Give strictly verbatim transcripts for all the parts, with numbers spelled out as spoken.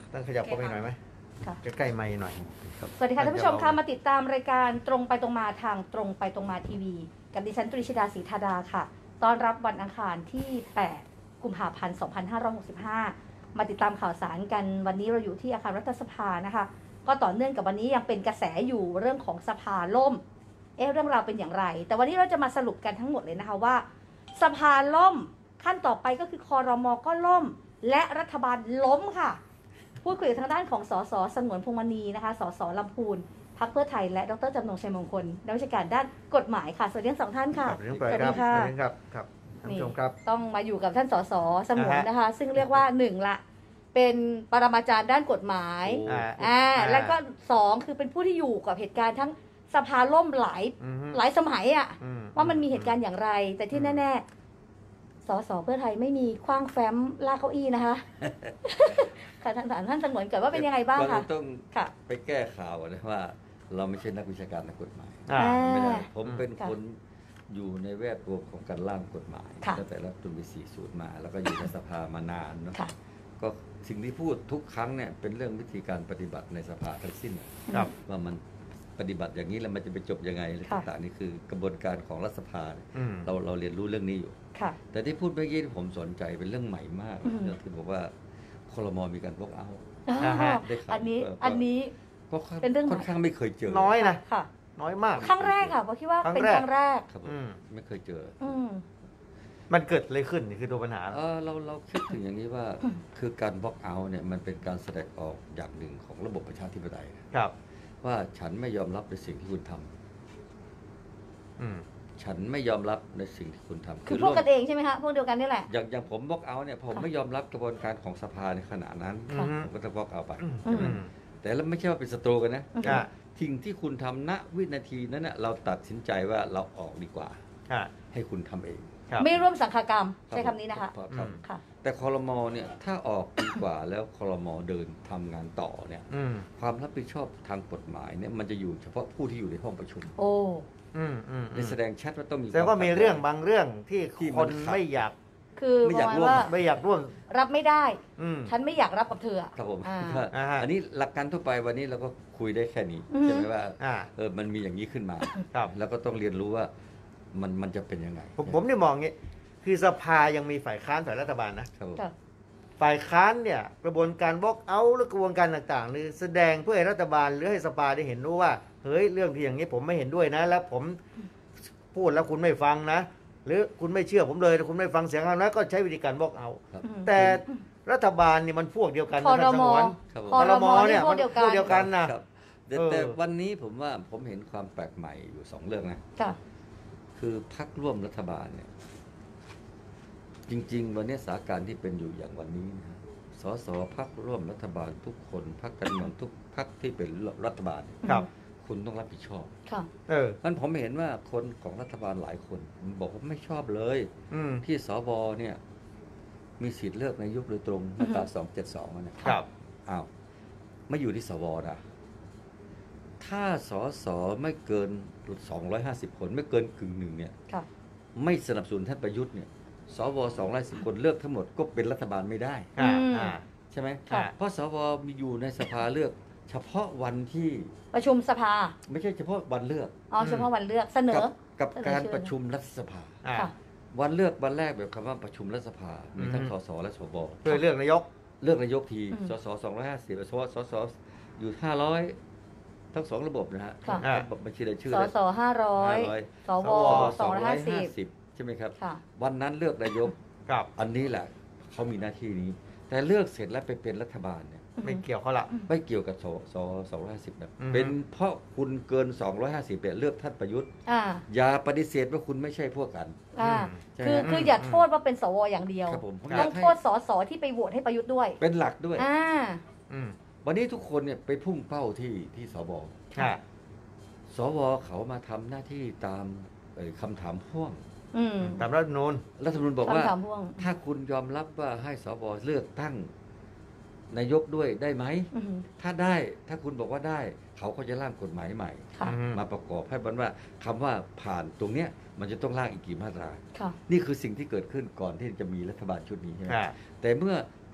ต้องขยับเข้าไปหน่อยไหมใกล้ๆไมค์หน่อยสวัสดีค่ะท่านผู้ชมค่ะมาติดตามรายการตรงไปตรงมาทางตรงไปตรงมาทีวีกับดิฉันตรีชดาศรีธาดาค่ะต้อนรับวันอังคารที่แปดกุมภาพันธ์สองพันห้าร้อยหกสิบห้ามาติดตามข่าวสารกันวันนี้เราอยู่ที่อาคารรัฐสภานะคะก็ต่อเนื่องกับวันนี้ยังเป็นกระแสอยู่เรื่องของสภาล่มเอ๊ะเรื่องราวเป็นอย่างไรแต่วันนี้เราจะมาสรุปกันทั้งหมดเลยนะคะว่าสภาล่มขั้นต่อไปก็คือครม.ก็ล่มและรัฐบาลล้มค่ะพูดคุยทางด้านของสสสงวนพงษ์มณีนะคะสสลำพูนพรรคเพื่อไทยและดรจำนงชัยมงคลนักวิชาการด้านกฎหมายค่ะสวัสดีทั้งสองท่านค่ะสวัสดีค่ะครับครับท่านผู้ชมครับต้องมาอยู่กับท่านสสสงวนนะคะซึ่งเรียกว่าหนึ่งละเป็นปรมาจารย์ด้านกฎหมายอ่าแล้วก็สองคือเป็นผู้ที่อยู่กับเหตุการณ์ทั้งสภาล่มหลายหลายสมัยอ่ะว่ามันมีเหตุการณ์อย่างไรแต่ที่แน่ๆสสเพื่อไทยไม่มีคว้างแฟ้มลากเก้าอี้นะคะค่ะท่านท่านสงวนเกิดว่าเป็นยังไงบ้างคะต้องไปแก้ข่าวนะว่าเราไม่ใช่นักวิชาการในกฎหมายไม่ได้ผมเป็นคนอยู่ในแวดวงของการร่างกฎหมายตั้งแต่รัฐธรรมนูญสี่สิบมาแล้วก็อยู่ในสภามานานเนาะก็สิ่งที่พูดทุกครั้งเนี่ยเป็นเรื่องวิธีการปฏิบัติในสภาทั้งสิ้นว่ามันปฏิบัติอย่างนี้แล้วมันจะไปจบยังไงอะไรต่างๆนี่คือกระบวนการของรัฐสภาเราเราเรียนรู้เรื่องนี้อยู่แต่ที่พูดเมื่อกี้ที่ผมสนใจเป็นเรื่องใหม่มากเรื่องที่บอกว่าครม.มีการบล็อกเอาท์อันนี้อันนี้เป็นเรื่องค่อนข้างไม่เคยเจอน้อยนะน้อยมากครั้งแรกค่ะเพราะคิดว่าเป็นครั้งแรกครับไม่เคยเจอมันเกิดอะไรขึ้นนี่คือตัวปัญหาเออเราเราคิดถึงอย่างนี้ว่าคือการบล็อกเอาท์เนี่ยมันเป็นการแสดงออกอย่างหนึ่งของระบบประชาธิปไตยครับว่าฉันไม่ยอมรับในสิ่งที่คุณทำฉันไม่ยอมรับในสิ่งที่คุณทำคือพวกกันเองใช่ไหมคะพวกเดียวกันนี่แหละอย่างอย่างผมบล็อกเอาท์เนี่ยผมไม่ยอมรับกระบวนการของสภาในขณะนั้นผมก็จะบล็อกเอาท์ไปแต่แล้วไม่ใช่ว่าเป็นศัตรูกันนะสิ่งที่คุณทำณวินาทีนั้นน่ะเราตัดสินใจว่าเราออกดีกว่าให้คุณทำเองไม่ร่วมสังฆกรรมใช้คำนี้นะคะแต่ครม.เนี่ยถ้าออกดีกว่าแล้วครม.เดินทำงานต่อเนี่ยความรับผิดชอบทางกฎหมายเนี่ยมันจะอยู่เฉพาะผู้ที่อยู่ในห้องประชุมโอ้ในแสดงชัดว่าต้องมีแต่ว่ามีเรื่องบางเรื่องที่คนไม่อยากคือไม่อยากร่วมไม่อยากร่วมรับไม่ได้ฉันไม่อยากรับกับเธอครับผมอันนี้หลักการทั่วไปวันนี้เราก็คุยได้แค่นี้ใช่ไหมว่าเออมันมีอย่างนี้ขึ้นมาแล้วก็ต้องเรียนรู้ว่ามันมันจะเป็นยังไงผมผมเนี่ยมองงี้คือสภายังมีฝ่ายค้านฝ่ายรัฐบาลนะฝ่ายค้านเนี่ยกระบวนการบล็อกเอาท์หรือกระบวนการต่างๆนี่แสดงเพื่อให้รัฐบาลหรือให้สภาได้เห็นรู้ว่าเฮ้ยเรื่องที่อย่างนี้ผมไม่เห็นด้วยนะแล้วผมพูดแล้วคุณไม่ฟังนะหรือคุณไม่เชื่อผมเลยคุณไม่ฟังเสียงเรานะก็ใช้วิธีการบล็อกเอาท์แต่รัฐบาลนี่มันพวกเดียวกันนะท่านสงวนครม.เนี่ยพวกเดียวกันนะแต่วันนี้ผมว่าผมเห็นความแปลกใหม่อยู่สองเรื่องนะคือพรรคร่วมรัฐบาลเนี่ยจริงๆวันนี้สถานการณ์ที่เป็นอยู่อย่างวันนี้นะสสพรรคร่วมรัฐบาลทุกคนพรรคการเมืองทุกพรรคที่เป็นรัฐบาลครับคุณต้องรับผิดชอบค่ะเอองั้นผมเห็นว่าคนของรัฐบาลหลายคนบอกว่าไม่ชอบเลยที่สวเนี่ยมีสิทธิ์เลือกนายกโดยตรงมาตราสองเจ็ดสองนะครับอ้าวไม่อยู่ที่สวนะถ้าสสไม่เกินสองร้อยห้าสิบคนไม่เกินกึ่งหนึ่งเนี่ยไม่สนับสนุนท่านประยุทธ์เนี่ยสวสองร้อยสิบคนเลือกทั้งหมดก็เป็นรัฐบาลไม่ได้ใช่ไหมเพราะสวมีอยู่ในสภาเลือกเฉพาะวันที่ประชุมสภาไม่ใช่เฉพาะวันเลือกอ๋อเฉพาะวันเลือกเสนอกับการประชุมรัฐสภาวันเลือกวันแรกแบบคำว่าประชุมรัฐสภามีทั้งสสและสวเพื่อเลือกนายกเลือกนายกทีสสสองร้อยห้าสิบสสสอยู่ห้าร้อยทั้งสองระบบนะฮะบัญชีรายชื่อสสห้าร้อยสวสองร้อยห้าสิบใช่ไหมครับวันนั้นเลือกนายกอันนี้แหละเขามีหน้าที่นี้แต่เลือกเสร็จแล้วไปเป็นรัฐบาลเนี่ยไม่เกี่ยวเขาละไม่เกี่ยวกับสสสองร้อยห้าสิบนะเป็นเพราะคุณเกินสองร้อยห้าสิบเลือกท่านประยุทธ์อย่าปฏิเสธว่าคุณไม่ใช่พวกกันคือคืออย่าโทษว่าเป็นสวอย่างเดียวต้องโทษสสที่ไปโหวตให้ประยุทธ์ด้วยเป็นหลักด้วยวันนี้ทุกคนเนี่ยไปพุ่งเป้าที่ที่สวสวเขามาทำหน้าที่ตามคำถามพ่วงตามรัฐธรรมนูญรัฐธรรมนูญบอกว่าถ้าคุณยอมรับว่าให้สวเลือกตั้งนายกด้วยได้ไหมถ้าได้ถ้าคุณบอกว่าได้เขาก็จะร่างกฎหมายใหม่มาประกอบให้บันว่าคำว่าผ่านตรงเนี้ยมันจะต้องร่างอีกกี่มาตรานี่คือสิ่งที่เกิดขึ้นก่อนที่จะมีรัฐบาลชุดนี้ใช่ไหมแต่เมื่อ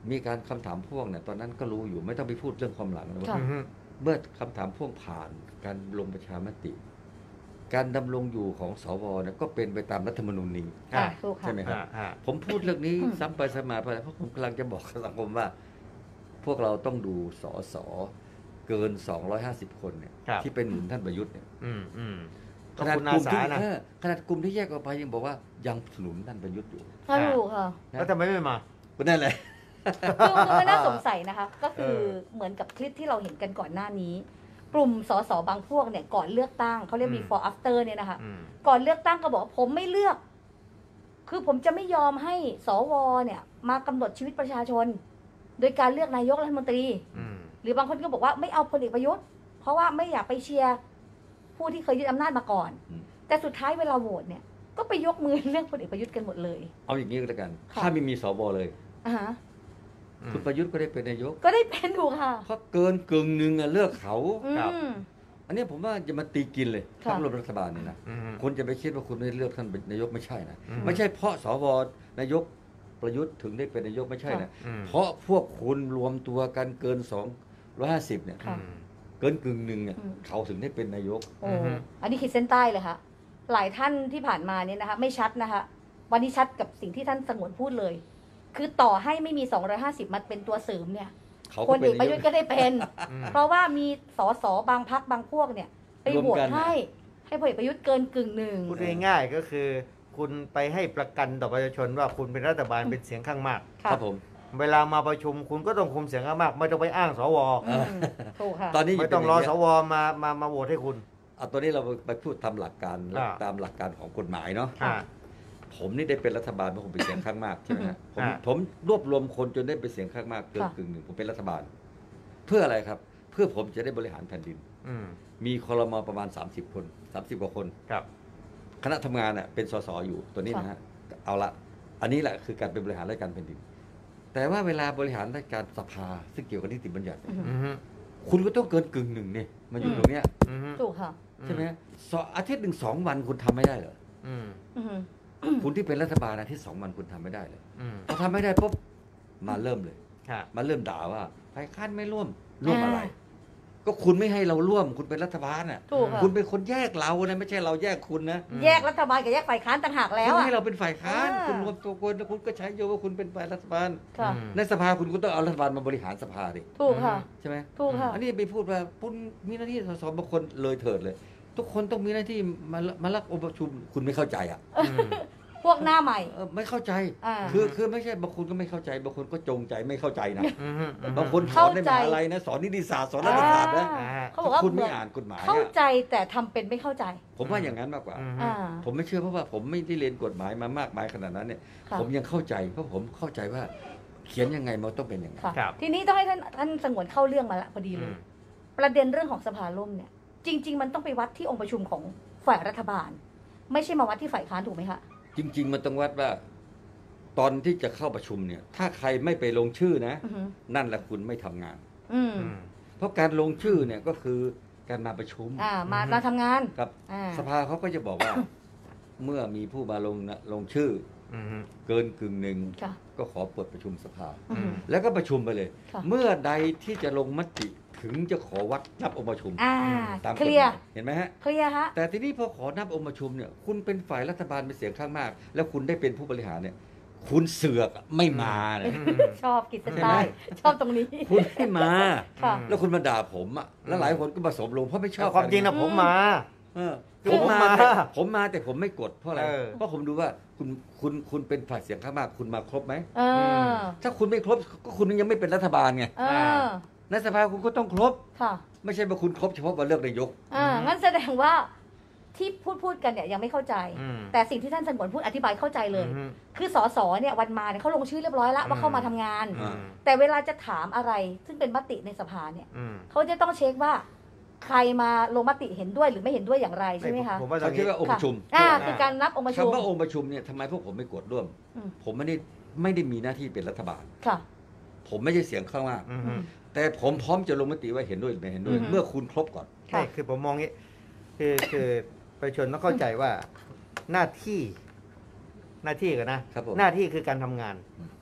มีการคำถามพ่วงเนี่ยตอนนั้นก็รู้อยู่ไม่ต้องไปพูดเรื่องความหลังนะว่าค่ะเมื่อคำถามพ่วงผ่านการลงประชามติ การดำรงอยู่ของสวเนี่ยก็เป็นไปตามรัฐธรรมนูญนี้อ่าถูกค่ะใช่ไหมครับอ่าผมพูดเรื่องนี้อืมซ้ำไปซ้ำมาไปเพราะผมกำลังจะบอกกับสังคมว่า พวกเราต้องดูสอสอเกินสองร้อยห้าสิบคนเนี่ยครับที่เป็นหนุนท่านประยุทธ์เนี่ยอืมอืมขนาดคุณกอาลุ่มสาที่นะเออขนาดกลุ่มที่แยกออกไปยังบอกว่ายังสนุนท่านประยุทธ์อยู่ถ้าถูกค่ะแล้วทำไมไม่มาก็นั่นแหละคือคือมันน่าสงสัยนะคะ ก็คือเออเหมือนกับคลิปที่เราเห็นกันก่อนหน้านี้ กลุ่มสสบางพวกเนี่ยก่อนเลือกตั้งเขาเรียกอืม before after เนี่ยนะคะอืมก่อนเลือกตั้งก็บอกว่าผมไม่เลือก คือผมจะไม่ยอมให้สวเนี่ย มากำหนดชีวิตประชาชน โดยการเลือกนายกรัฐมนตรีอืมหรือบางคนก็บอกว่าไม่เอาพลเอกประยุทธ์ เพราะว่าไม่อยากไปเชียร์ผู้ที่เคยยึดอำนาจมาก่อนอืมแต่สุดท้ายเวลาโหวตเนี่ย ก็ไปยกมือเลือกพลเอกประยุทธ์กันหมดเลยเอาอย่างนี้ก็แล้วกันค่ะถ้าไม่มีสวเลยอ่าฮะอืมคุณประยุทธ์ก็ได้เป็นนายกก็ได้เป็นถูกค่ะเพราะเกินกึ่งหนึ่งอะเลือกเขาอืครับมอันนี้ผมว่าจะมาตีกินเลยค่ะทั้งรวมรัฐบาลเนี่ยนะอืมคุณจะไปคิดว่าคุณไม่ได้เลือกท่านเป็นนายกไม่ใช่นะอืมไม่ใช่เพราะสวนายกประยุทธ์ถึงได้เป็นนายกไม่ใช่นะอืมเพราะพวกคุณรวมตัวกันเกินสองร้อยห้าสิบเนี่ยค่ะเกินกึ่งหนึ่งเนี่ยอืมเขาถึงได้เป็นนายกโอ้อือฮึอันนี้ขีดเส้นใต้เลยค่ะ หลายท่านที่ผ่านมาเนี่ยนะคะ ไม่ชัดนะคะ วันนี้ชัดกับสิ่งที่ท่านสงวนพูดเลย คือต่อให้ไม่มีสองร้อยห้าสิบมาเป็นตัวเสริมเนี่ยเขาพก็ลเป็เอน กประยุทธ์ก็ได้เป็นอืมเพราะว่ามีสสบางพักบางพวกเนี่ย ไปโหวรวมกัตนให้ ให้พลเอกประยุทธ์เกินกึ่งหนึ่งพูดง่ายๆก็คือ คุณไปให้ประกันต่อประชาชนว่าคุณเป็นรัฐบาลเป็นเสียงข้างมากค่ะครับผมเวลามาประชุมคุณก็ต้องคุมเสียงข้างมาก ไม่ต้องไปอ้างสวอืมถูกค่ะตอนนี้ไม่ต้องรอเป็นสย่างเงี้ยวมามามาโหวตให้คุณเอาตัวนี้เราไปพูดตามหลักการอ่าตามหลักการของกฎหมายเนาะอ่าผมนี่ได้เป็นรัฐบาลเพราะผมเป็นเสียงข้างมากใช่ไหมฮะผมอ่าผมรวบรวมคนจนได้เป็นเสียงข้างมากเกินค่ะกึ่งหนึ่งผมเป็นรัฐบาล เพื่ออะไรครับ เพื่อผมจะได้บริหารแผ่นดินอืมมีคอรมอประมาณ สามสิบ คน สามสิบ กว่าคนครับคณะทำงานเน่ะเป็นสสอยู่ตัวนี้นะฮะเอาละอันนี้แหละคือการเป็นบริหารราชการแผ่นดิน แต่ว่าเวลาบริหารราชการสภา ซึ่งเกี่ยวกับนิติบัญญัติเนี่ยอืมอืมคุณก็ต้องเกินกึ่งหนึ่งเนี่ยมาอยู่อืมตรงเนี้ยอืมถูกค่ะใช่ไหมฮะสองอาทิตย์หนึ่งสองวันคุณทำไม่ได้เหรออืมอืมคุณที่เป็นรัฐบาลอาทิตย์สองวันคุณทำไม่ได้เลยอืมพอทำไม่ได้ปุ๊บมาเริ่มเลยค่ะมาเริ่มด่าว่าฝ่ายค้านไม่ร่วมร่วมอะไร ก็คุณไม่ให้เราร่วม คุณเป็นรัฐบาลน่ะถูกค่ะคุณเป็นคนแยกเรานะไม่ใช่เราแยกคุณนะอืมแยกรัฐบาลกับแยกฝ่ายค้านต่างหากแล้วคุณอ่ะให้เราเป็นฝ่ายค้านอ่าคุณรวมตัวคนแล้วคุณก็ใช้โยว่าคุณเป็นฝ่ายรัฐบาลค่ะอืมในสภาคุณก็ต้องเอารัฐบาลมาบริหารสภาดิถูกค่ะใช่ไหมถูกค่ะอันนี้ไปพูดว่าคุณมีหน้าที่สสบางคนเลยเถิดเลย ทุกคนต้องมีหน้าที่มามารับองค์ประชุมคุณไม่เข้าใจอ่ะอืมพวกหน้าใหม่เออไม่เข้าใจอ่าคือคือไม่ใช่บางคนก็ไม่เข้าใจบางคนก็จงใจไม่เข้าใจนะอืมอืมบางคนสอนในมหาลัยนะสอนนิติศาสตร์สอนรัฐศาสตร์นะอ่าอ่าเขาบอกว่าคุณเหมืไม่อนอ่านกฎหมายเข้าอะใจแต่ทำเป็นไม่เข้าใจผมว่าอย่างนั้นมากกว่าอืมอ่าผมไม่เชื่อเพราะว่าผมไม่ได้เรียนกฎหมายมามากมายขนาดนั้นเนี่ยค่ะผมยังเข้าใจเพราะผมเข้าใจว่าเขียนยังไงมันต้องเป็นอย่างนั้นค่ะครับทีนี้ต้องให้ท่านท่านสงวนเข้าเรื่องมาละพอดีเลอืยมประเด็นเรื่องของสภาล่มเนี่ย จริง ๆ มันต้องไปวัดที่องค์ประชุมของฝ่ายรัฐบาล ไม่ใช่มาวัดที่ฝ่ายค้านถูกไหมคะจริง ๆ มันต้องวัดว่า ตอนที่จะเข้าประชุมเนี่ย ถ้าใครไม่ไปลงชื่อนะอือหือนั่นแหละคุณไม่ทำงานอืมอืมเพราะการลงชื่อเนี่ยก็คือการมาประชุมอ่า มาอือหือมาทำงานครับอ่าสภาเขาก็จะบอกว่า เมื่อมีผู้มาลงนะลงชื่ออืมเกินกึ่งหนึ่งค่ะก็ขอเปิดประชุมสภาอือหือแล้วก็ประชุมไปเลยค่ะเมื่อใดที่จะลงมติถึงจะขอวัดนับองค์ประชุมอ่าตามกเคฎหลียมาร์ยเห็นไหมฮะเคลียร์ฮะแต่ทีนี้พอขอนับองค์ประชุมเนี่ยคุณเป็นฝ่ายรัฐบาลเป็นเสียงข้างมาก แล้วคุณได้เป็นผู้บริหารเนี่ย คุณเสือกไม่มาเนี่ยอืมชอบกิจเส้นใต้ชอบตรงนี้คุณไม่มาค่ะแล้วคุณมาด่าผมอ่ะแล้วหลายคนก็มาสมลงเพราะไม่ชอบแต่ความจริงนะผมมาเออคือผมมาผมมาแต่ผมมาแต่ผมไม่กดเพราะอะไรเออเพราะผมดูว่าคุณคุณคุณเป็นฝ่ายเสียงข้างมากคุณมาครบไหมเออถ้าคุณไม่ครบก็คุณยังไม่เป็นรัฐบาลไงเออในสภาคุณก็ต้องครบค่ะไม่ใช่ว่าคุณครบเฉพาะวันเลือกนายกอ่า งั้นแสดงว่าที่พูดพูดกันเนี่ยยังไม่เข้าใจอืมแต่สิ่งที่ท่านสงวนพูดอธิบายเข้าใจเลยอืมคือสสเนี่ยวันมาเนี่ยเขาลงชื่อเรียบร้อยแล้วว่าเข้ามาทำงานอืมแต่เวลาจะถามอะไรซึ่งเป็นมติในสภาเนี่ยอืมเขาจะต้องเช็คว่า ใครมาลงมติเห็นด้วยหรือไม่เห็นด้วยอย่างไรใช่ไหมคะผมว่าตรเขางคิดนี้ว่าองค์ประชุมอ่าคือการนับองค์ประชุมคำว่าองค์ประชุมเนี่ยทำไมพวกผมไม่กดร่วมอืมผมไม่ได้ไม่ได้มีหน้าที่เป็นรัฐบาลค่ะผมไม่ใช่เสียงข้างมากอืมอืมแต่ผมพร้อมจะลงมติว่าเห็นด้วยหรือไม่เห็นด้วยอืมเมื่อคุณครบก่อนค่ะนี่คือผมมองงี้คือคือประชาชนต้องเข้าใจว่าหน้าที่ หน้าที่กันนะครับผมหน้าที่คือการทำงาน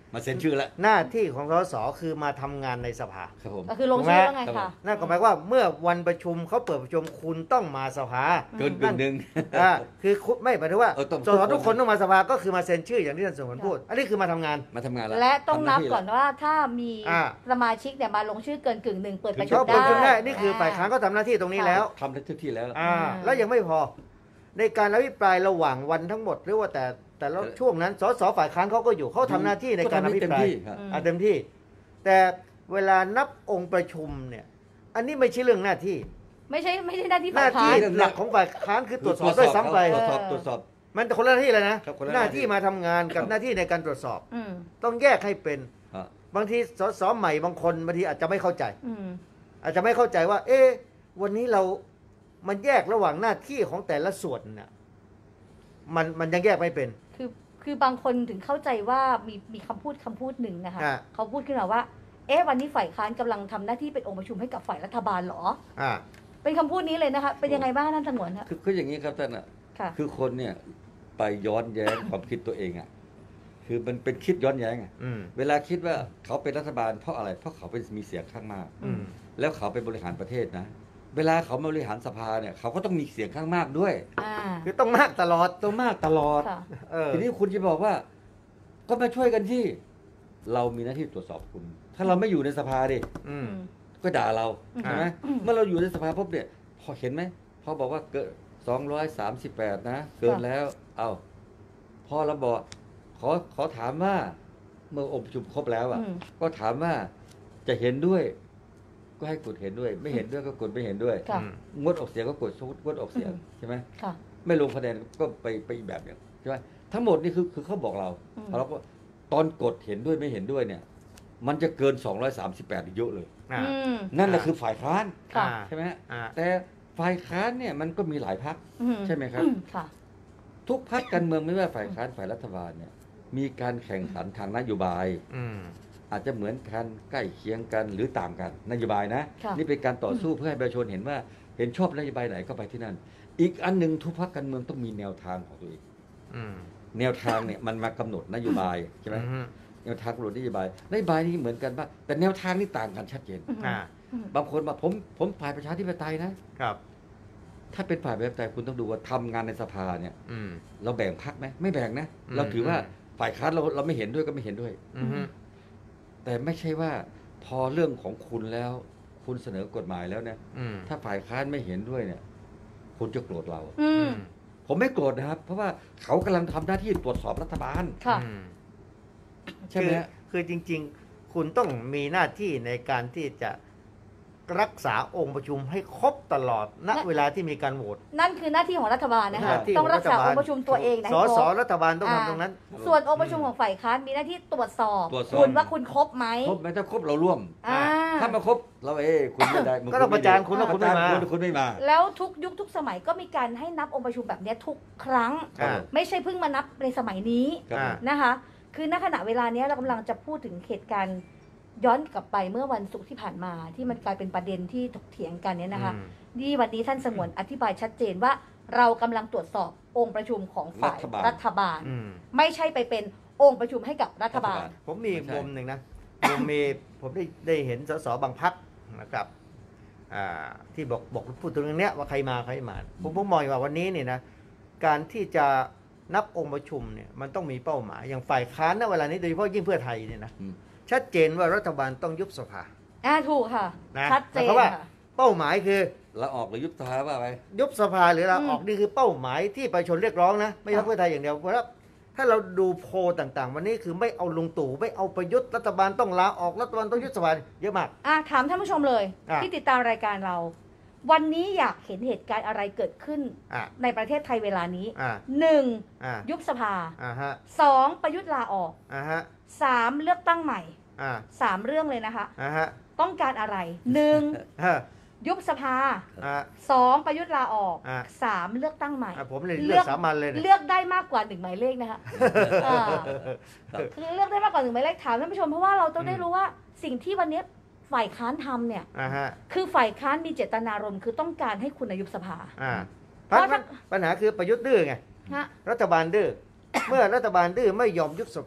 มาเซ็นชื่อแล้วหน้าที่ของสสคือมาทำงานในสภาครับผมก็คือลงชื่อว่าไงครับผคะมนั่นก็หมายว่าเมื่อวันประชุมเขาเปิดประชุมคุณต้องมาสภาเกินกึ่งหนึ่งอ่าคือคุณไม่หมายถึงว่าเออต้องสสทุกคนต้องมาสภาก็คือมาเซ็นชื่ออย่างที่ท่านสมนพูด อันนี้คือมาทำงานมาทำงานแล้วและต้องนับทำหาที่ก่อนว่าถ้ามีอ่าสมาชิกเนี่ยมาลงชื่อเกินกึ่งหนึ่งเปิดประชุเขามเปิดประชุมได้ได้นี่คือฝ่ายค้านก็ทำหน้าที่ตรงนี้แล้วทำได้ทุกที่แล้วอ่าอืมแล้วยังไม่พอ ในการอภิปรายระหว่างวันทั้งหมดหรือว่าแต่แต่ละช่วงนั้นสสฝ่ายค้านเขาก็อยู่เขาทำหน้าที่ในการอภิปรายเต็มที่ครับอืมอ่าเต็มที่ แต่เวลานับองค์ประชุมเนี่ย อันนี้ไม่ใช่เรื่องหน้าที่ไม่ใช่ไม่ใช่หน้าที่หฝ่าน้ายค้าที่นหลักของฝ่ายค้านคือตรวจสอบด้วยซ้ำไปตรวจสอบตรวจสอบมันคนละหน้าที่เลยนะครับคนละหหน้าน้าที่ที่มาทำงานกับหน้าที่ในการตรวจสอบอืมต้องแยกให้เป็นอ่ะบางทีสสใหม่บางคนบางทีอาจจะไม่เข้าใจอืมอาจจะไม่เข้าใจว่า เอ๊ะวันนี้เรามันแยกระหว่างหน้าที่ของแต่ละส่วนน่ะมันมันยังแยกไม่เป็นคือคือบางคนถึงเข้าใจว่ามีมีคำพูดคำพูดหนึ่งนะคะอ่าเขาพูดขึ้นมาว่า เอ๊ะวันนี้ฝ่ายค้านกำลังทำหน้าที่เป็นองค์ประชุมให้กับฝ่ายรัฐบาลเหรออ่าเป็นคำพูดนี้เลยนะคะ เป็นยังไงบ้างท่านสงวนคะคือคืออย่างนี้ครับท่านอ่ะค่ะคือคนเนี่ยไปย้อนแย้งความคิดตัวเองอ่ะคือมันเป็นคิดย้อนแย้งอ่ะอืมเวลาคิดว่าเขาเป็นรัฐบาลเพราะอะไรเพราะเขาเป็นมีเสียงข้างมากอืมแล้วเขาเป็นบริหารประเทศนะ เวลาเขามาบริหารสภาเนี่ยเขาก็ต้องมีเสียงข้างมากด้วยอ่าคือต้องมากตลอดต้องมากตลอดค่ะเออทีนี้คุณจะบอกว่า ก็มาช่วยกันที่ เรามีหน้าที่ตรวจสอบคุณ ถ้าเราไม่อยู่ในสภาดิอืมก็ด่าเราอืมใช่ไหมอืมเมื่อเราอยู่ในสภาปุ๊บเนี่ยพอเห็นไหมพอบอกว่าเกินสองร้อยสามสิบแปดนะ เกินแล้ว เอาพอเราบอกขอขอถามว่า เมื่อองค์ประชุมครบแล้วอ่ะอืมก็ถามว่าจะเห็นด้วย ก็ให้กดเห็นด้วย ไม่เห็นด้วยก็กดไม่เห็นด้วยค่ะงดออกเสียงก็กดงดออกเสียงอืมใช่ไหมค่ะไม่ลงคะแนนก็ไปไปอีกแบบหนึงใช่ไหมทั้งหมดนี่คือคือเขาบอกเราอืมเราก็ตอนกดเห็นด้วยไม่เห็นด้วยเนี่ย มันจะเกินสองร้อยสามสิบแปดอีกเยอะเลยอ่าอืมนั่นแหละคือฝ่ายค้านค่ะอ่าใช่ไหมฮะอ่าแต่ฝ่ายค้านเนี่ยมันก็มีหลายพรรคอืใช่ไหมครับอืค่ะทุกพรรคการเมืองไม่ว่าฝ่ายค้านฝ่ายรัฐบาลเนี่ยมีการแข่งขันทางนโยบายอืมอาจจะเหมือนกันใกล้เคียงกันหรือต่างกันนโยบายนะค่ะนี่เป็นการต่อสู้เพื่อให้ประชาชนเห็นว่าเห็นชอบนโยบายไหนก็ไปที่นั่น อีกอันหนึ่งทุกพรรคการเมืองต้องมีแนวทางของตัวเองอืมแนวทางเนี่ยมันมากำหนดนโยบายใช่ไหมอืมแนวทางกำหนดนโยบายนโยบายนี่เหมือนกันบ้างแต่แนวทางนี่ต่างกันชัดเจนอืมอ่าอืมบางคนบอกผมผมฝ่ายประชาธิปไตยนะครับถ้าเป็นฝ่ายประชาธิปไตยคุณต้องดูว่าทำงานในสภาเนี่ยอืมเราแบ่งพรรคไหมไม่แบ่งนะอืมเราถือว่าอืมฝ่ายค้านเราเราไม่เห็นด้วยก็ไม่เห็นด้วยอืมแต่ไม่ใช่ว่าพอเรื่องของคุณแล้ว คุณเสนอกฎหมายแล้วเนี่ยอืมถ้าฝ่ายค้านไม่เห็นด้วยเนี่ย คุณจะโกรธเราอืมผมไม่โกรธนะครับ เพราะว่าเขากำลังทำหน้าที่ตรวจสอบรัฐบาลค่ะอืมใช่ไหมคือฮะคือจริง ๆ คุณต้องมีหน้าที่ในการที่จะรักษาองค์ประชุมให้ครบตลอดณและเวลาที่มีการโหวตนั่นคือหน้าที่ของรัฐบาลนะคะหน้าที่ต้องรักษาของค์ประชุมตัวเองนะสให้สครบรัฐบาลต้องอ่าทำตรงนั้นส่วนองค์ประชุมของฝ่ายค้านมีหน้าที่ตรวจสอบตรวจสอบคุณว่าคุณครบไหมครบไหมถ้าครบเราร่วมอ่าถ้ามาครบเราเอ้คุณไม่ได้มึก็ต้องประจานคุณว่าคุณไม่มาประจนคุณไม่มาแล้วทุกยุคทุกสมัยก็มีการให้นับองค์ประชุมแบบเนี้ยทุกครั้งอ่าไม่ใช่เพิ่งมานับในสมัยนี้ครับอ่านะคะ คือณขณะเวลาเนี้ยเรากำลังจะพูดถึงเหตุการณ์ย้อนกลับไปเมื่อวันศุกร์ที่ผ่านมา ที่มันกลายเป็นประเด็นที่ถกเถียงกันเนี่ยนะคะอืมนี่วันนี้ท่านสงวนอธิบายชัดเจนว่าเรากำลังตรวจสอบองค์ประชุมของฝ่ายรัฐบาลรัฐบาลอืมไม่ใช่ไปเป็นองค์ประชุมให้กับรัฐบาลรัฐบาลผมมีอีกไม่ใช่มุมหนึ่งนะผมมีผมได้ได้เห็นสสบางพักนะครับอ่าที่บอกบอกพูดถึงเรื่องเนี้ยว่าใครมาใครมา ผมผมมองว่าวันนี้เนี่ยนะการที่จะนับองค์ประชุมเนี่ยมันต้องมีเป้าหมายอย่างฝ่ายค้านณเวลานี้โดยเฉพาะยิ่งเพื่อไทยเนี่ยนะอืมชัดเจนว่ารัฐบาลต้องยุบสภาอ่าถูกค่ะนะชัดเจนเพราะว่าค่ะเป้าหมายคือเราออกหรือยุบสภาว่าไปยุบสภาหรือลาอืมออกนี่คือเป้าหมายที่ประชาชนเรียกร้องนะไม่ใช่ค่ะเพื่อไทยอย่างเดียวเพราะว่าถ้าเราดูโพลต่างๆ วันนี้คือไม่เอาลุงตู่ไม่เอาประยุทธ์รัฐบาลต้องลาออกรัฐบาลต้องยุบสภาเยอะมากอ่ะถามท่านผู้ชมเลยอ่ะที่ติดตามรายการเรา วันนี้อยากเห็นเหตุการณ์อะไรเกิดขึ้นอ่าในประเทศไทยเวลานี้อ่าหนึ่งอ่ายุบสภาอ่าฮะสองประยุทธ์ลาออกอ่าฮะสามเลือกตั้งใหม่อ่าสามเรื่องเลยนะคะอ่าฮะต้องการอะไรหนึ่งฮะยุบสภาอ่าสองประยุทธ์ลาออกอ่ะสามเลือกตั้งใหม่อ่าผมเลยเลือกสามัญเลยเนี่ยเลือกได้มากกว่าหนึ่งหมายเลขนะคะอ่าคือเลือกได้มากกว่าหนึ่งหมายเลขถามท่านผู้ชมเพราะว่าเราต้องได้รู้ว่าสิ่งที่วันนี้ฝ่ายค้านทำเนี่ยอ่าฮะคือฝ่ายค้านมีเจตนารมณ์คือต้องการให้คุณยุบสภาอ่าเพราะถ้าปัญหาคือประยุทธ์ดื้อไงฮะรัฐบาลดื้อ เมื่อรัฐบาลดื้อไม่ยอมยุบสภา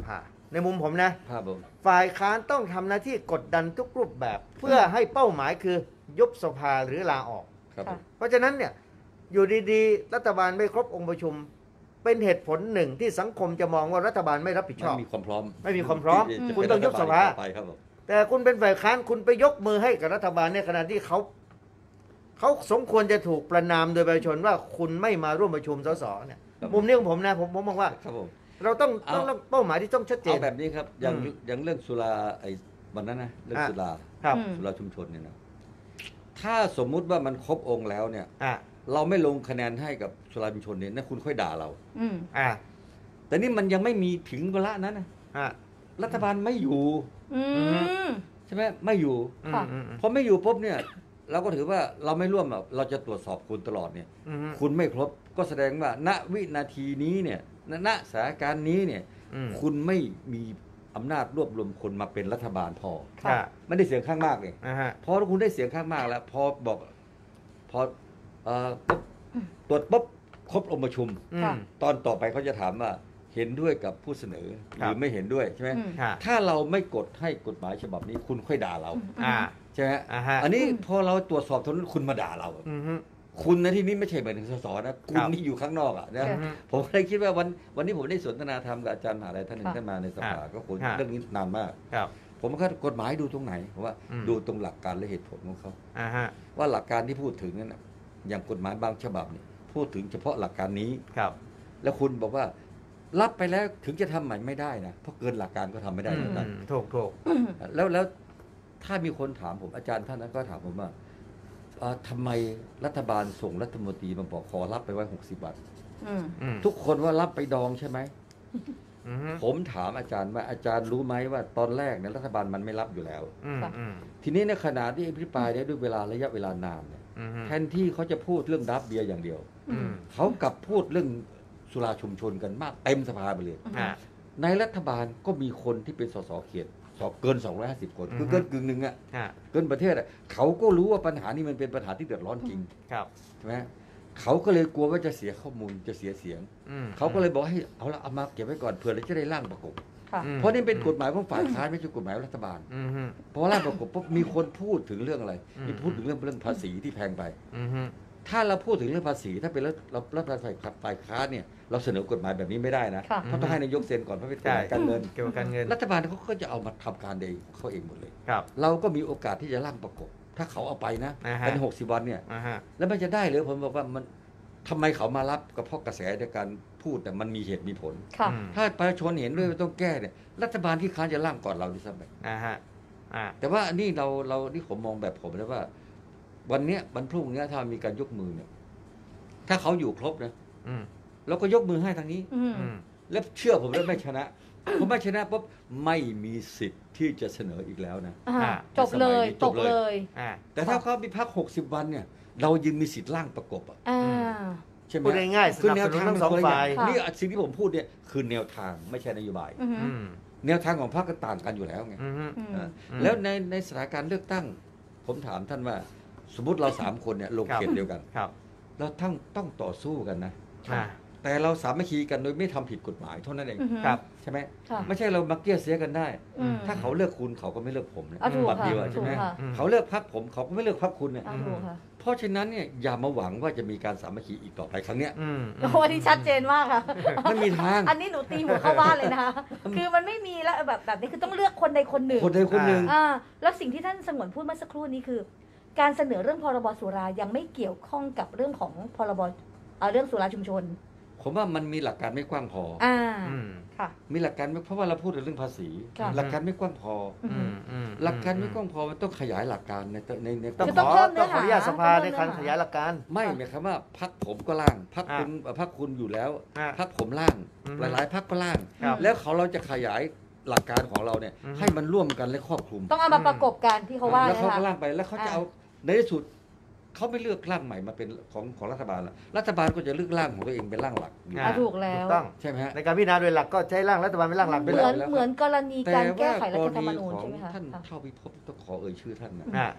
ในมุมผมนะครับผมฝ่ายค้านต้องทำหน้าที่กดดันทุกรูปแบบ เพื่อให้เป้าหมายคือยุบสภาหรือลาออกครับผมเพราะฉะนั้นเนี่ยอยู่ดีๆ รัฐบาลไม่ครบองค์ประชุม เป็นเหตุผลหนึ่งที่สังคมจะมองว่ารัฐบาลไม่รับผิดชอบไม่มีความพร้อมไม่มีความพร้อมที่จะคุณเป็นต้องยุบสภารัฐบลต่อไปครับผมแต่คุณเป็นฝ่ายค้านคุณไปยกมือให้กับรัฐบาลในขณะที่เขาเขาสมควรจะถูกประนามโดยประชาชนว่าคุณไม่มาร่วมประชุมสสเนี่ยครับมุมนี้ของผมนะผมผมมองว่าครับผมเราต้องเอาต้องต้องเป้าหมายที่ต้องชัดเจเอานแบบนี้ครับอย่างอืมอย่างเรื่องสุราไอ้วันนั้นนะเรื่องอ่ะสุราครับอืมสุราชุมชนเนี่ยนะถ้าสมมุติว่ามันครบองค์แล้วเนี่ยอ่าเราไม่ลงคะแนนให้กับสุราชุมชนเนี่ยนั่นคุณค่อยด่าเราอืมอ่าแต่นี่มันยังไม่มีถึงเวลานั้นนะอ่ารัฐบาลไม่อยู่อืมใช่ไหมไม่อยู่อืมอืมอืมพอไม่อยู่ปุ๊บเนี่ยเราก็ถือว่าเราไม่ร่วมอะเราจะตรวจสอบคุณตลอดเนี่ยอืมคุณไม่ครบก็แสดงว่าณวินาทีนี้เนี่ยณณสถานการณ์นี้เนี่ยอืมคุณไม่มีอำนาจรวบรวมคนมาเป็นรัฐบาลพอค่ะไม่ได้เสียงข้างมากเลยอ่าฮะพอคุณได้เสียงข้างมากแล้ว พอบอกพอเอ่อปุ๊บตรวจปุ๊บครบองค์ประชุมอืมค่ะตอนต่อไปเขาจะถามว่าเห็นด้วยกับผู้เสนอหครับรือไม่เห็นด้วยใช่ไหมอืมค่ะถ้าเราไม่กดให้กฎหมายฉบับนี้ คุณค่อยด่าเราอ่าใช่ไหมอ่าฮะอันนี้พอเราตรวจสอบตรงนั้นคุณมาด่าเราอืมฮึคุณในะที่นี้ไม่ใช่หมายถึงสสนะคุครัณบนี่อยู่ข้างนอกอ่ะนะอืมฮึผมเลยคิดว่าวันวันนี้ผมได้สนทนาธรรมกับอาจารย์มหาลัยท่านหนึ่งค่ะท่านมาในสภาฮะก็คุยฮะเรื่องนี้นานมากครับผมก็กฎหมายดูตรงไหนผมว่าอืมดูตรงหลักการและเหตุผลของเขาอ่าฮะว่าหลักการที่พูดถึงนั้นนะอย่างกฎหมายบางฉบับเนี่ยพูดถึงเฉพาะหลักการนี้ครับแล้วคุณบอกว่า รับไปแล้วถึงจะทำใหม่ไม่ได้นะเพราะเกินหลักการก็ทำไม่ได้อืเหมือนกันมถูกถูกแล้วแล้วถ้ามีคนถามผมอาจารย์ท่านนั้นก็ถามผมว่าเอ่อทำไมรัฐบาลส่งรัฐมนตรีมาบอกขอรับไปไว้หกสิบวันอืมอืมทุกคนว่ารับไปดองใช่ไหมอืมฮึผมถามอาจารย์ว่าอาจารย์รู้ไหมว่าตอนแรกเนี่ยรัฐบาลมันไม่รับอยู่แล้วอืมอืมทีนี้ในขณะที่อภิปรายเนี่ยด้วยเวลาระยะเวลานานเนี่ยอืมฮึแทนที่เขาจะพูดเรื่องดับเบียร์อย่างเดียวอืมเขากลับพูดเรื่องสุราชุมชนกันมากเต็มสภาไปเลยอ่าในรัฐบาลก็มีคนที่เป็นสสเขตสอบเกิน สองร้อยห้าสิบ คน คือเกินกึ่งหนึ่งอ่ะอ่าเกินประเทศอ่ะเขาก็รู้ว่าปัญหานี้มันเป็นปัญหาที่เดือดร้อนจริงครับใช่ไหมเขาก็เลยกลัวว่าจะเสียข้อมูลจะเสียเสียงอืมเขาก็เลยบอกให้เอาละเอามาเก็บไว้ก่อนเผื่อเราจะได้ร่างประกบค่ะอืมเพราะนี่เป็นกฎหมายของฝ่ายค้านไม่ใช่กฎหมายรัฐบาลอืมฮึเพราะร่างประกบปุ๊บมีคนพูดถึงเรื่องอะไรอืมมีพูดถึงเรื่องเรื่องภาษีที่แพงไปอืมฮึถ้าเราพูดถึงเรื่องภาษีถ้าเป็นรัฐรัฐบาลฝ่ายฝ่ายค้านเนี่ยเราเสนอกฎหมายแบบนี้ไม่ได้นะค่ะเพราะต้องให้นายกเซ็นก่อนเพราะเป็นกฎใช่หมายการเงินเกี่ยวกับการเงินรัฐบาลเขาก็จะเอามาทำการเองของเขาเองหมดเลยครับเราก็มีโอกาสที่จะร่างประกบ ถ้าเขาเอาไปนะอ่าฮะเป็นหกสิบวันเนี่ยอ่าฮะแล้วมันจะได้หรือผมบอกว่ามันทำไมเขามารับก็เพราะกระแสในการพูดแต่มันมีเหตุมีผลค่ะอืมถ้าประชาชนเห็นด้วยว่าต้องแก้เนี่ยรัฐบาลที่ค้านจะร่างก่อนเราด้วยซ้ำไปอ่าฮะอ่าแต่ว่านี่เราเรานี่ผมมองแบบผมนะว่า วันเนี้ยวันพรุ่งเนี้ยถ้ามีการยกมือเนี่ย ถ้าเขาอยู่ครบนะอืมเราก็ยกมือให้ทางนี้อืมอืมแล้วเชื่อผมแล้วไม่ชนะผมไม่ชนะปุ๊บไม่มีสิทธิ์ที่จะเสนออีกแล้วนะอ่าอ่าจบเลยจตบกเลยเลยอ่าแต่ถ้าเขามีพักหกสิบวันเนี่ย เรายังมีสิทธิ์ร่างประกบอ่ะอ่าใช่ไหมพูดง่ายๆสคือนับแนสวนุนทางทั้งสองฝ่ายค่ะนี่สิ่งที่ผมพูดเนี่ยคือแนวทางไม่ใช่นโยบายอืมอืมแนวทางของพรรคก็ต่างกันอยู่แล้วไงอืมฮึอืมอ่าอืมแล้วในในสถานการณ์เลือกตั้ง ผมถามท่านว่า สมมติเราสามคนเนี่ยลงครับเขตเดียวกันครับเราต้องต้องต่อสู้กันนะอ่าแต่เราสามัคคีกันโดยไม่ทำผิดกฎหมายเท่านั้นเองอืมครับใช่ไหมค่ะไม่ใช่เรามาเกลี้ยเสียกันได้อืมถ้าเขาเลือกคุณเขาก็ไม่เลือกผมนะอ่ะถูกบัตรค่ะเดียวอะใช่ถูไหมกค่ะอืมเขาเลือกพรรคผมเขาก็ไม่เลือกพรรคคุณเนี่ยอ่ะถูกค่ะเพราะฉะนั้นเนี่ยอย่ามาหวังว่าจะมีการสามัคคีอีกต่อไปครั้งเนี้ยอืมโอ้โหอันนี้ชัดเจนมากค่ะไม่มีทางอันนี้หนูตีหัวเข้าบ้านเลยนะคะ คือมันไม่มีแล้วแบบแบบนี้คือต้องเลือกคนใดคนหนึ่งคนใดคนหนึ่งอ่าแล้วสิ่งที่ท่านสงวนพูดเมื่อสักครู่นี้คือ การเสนอเรื่องพรบสุรายังไม่เกี่ยวข้องกับเรื่องของพรบเอ่อเรื่องสุราชุมชนผมว่ามันมีหลักการไม่กว้างพออ่าอืมค่ะมีหลักการไม่เพราะว่าเราพูดถึงเรื่องภาษีค่ะหลักการไม่กว้างพออืมอืมหลักการไม่กว้างพอมันต้องขยายหลักการในในในต้องคือขต้อองเพิ่มเนื้ต้อองขออนุญาตหาสภาต้องในเพิ่มการเนื้อหาไม่ขยายหลักการหมายความว่าพักผมก็ล่างพักอ่ะคุณพักคุณอยู่แล้วอ่ะพักผมล่างอืมหลายๆพักก็ล่างครับแล้วเขาเราจะขยายหลักการของเราเนี่ยอืมให้มันร่วมกันและครอบคลุมต้องเอามาประกบกันที่เขาว่าแล้วนะเขาคะก็ล่างไปแล้วเขาจะอ่ะเอาในที่สุดเขาไม่เลือกร่างใหม่มาเป็นของของรัฐบาลละรัฐบาลก็จะเลือกร่างของตัวเองเป็นร่างหลักอยู่อ่ะอ่ะถูกแล้วถูกต้องใช่ไหมฮะในการพิจารณาโดยหลักก็ใช้ร่างรัฐบาลเป็นร่างหลักเหไปมืแล้อวนเหมือนกรณีแต่การแก้ว่าไขรักฐรธรรมณีนูญของใช่ไหมคะท่านค่ะเท่าพิภพต้องขอเอ่ยชื่อท่านนะอ่ะ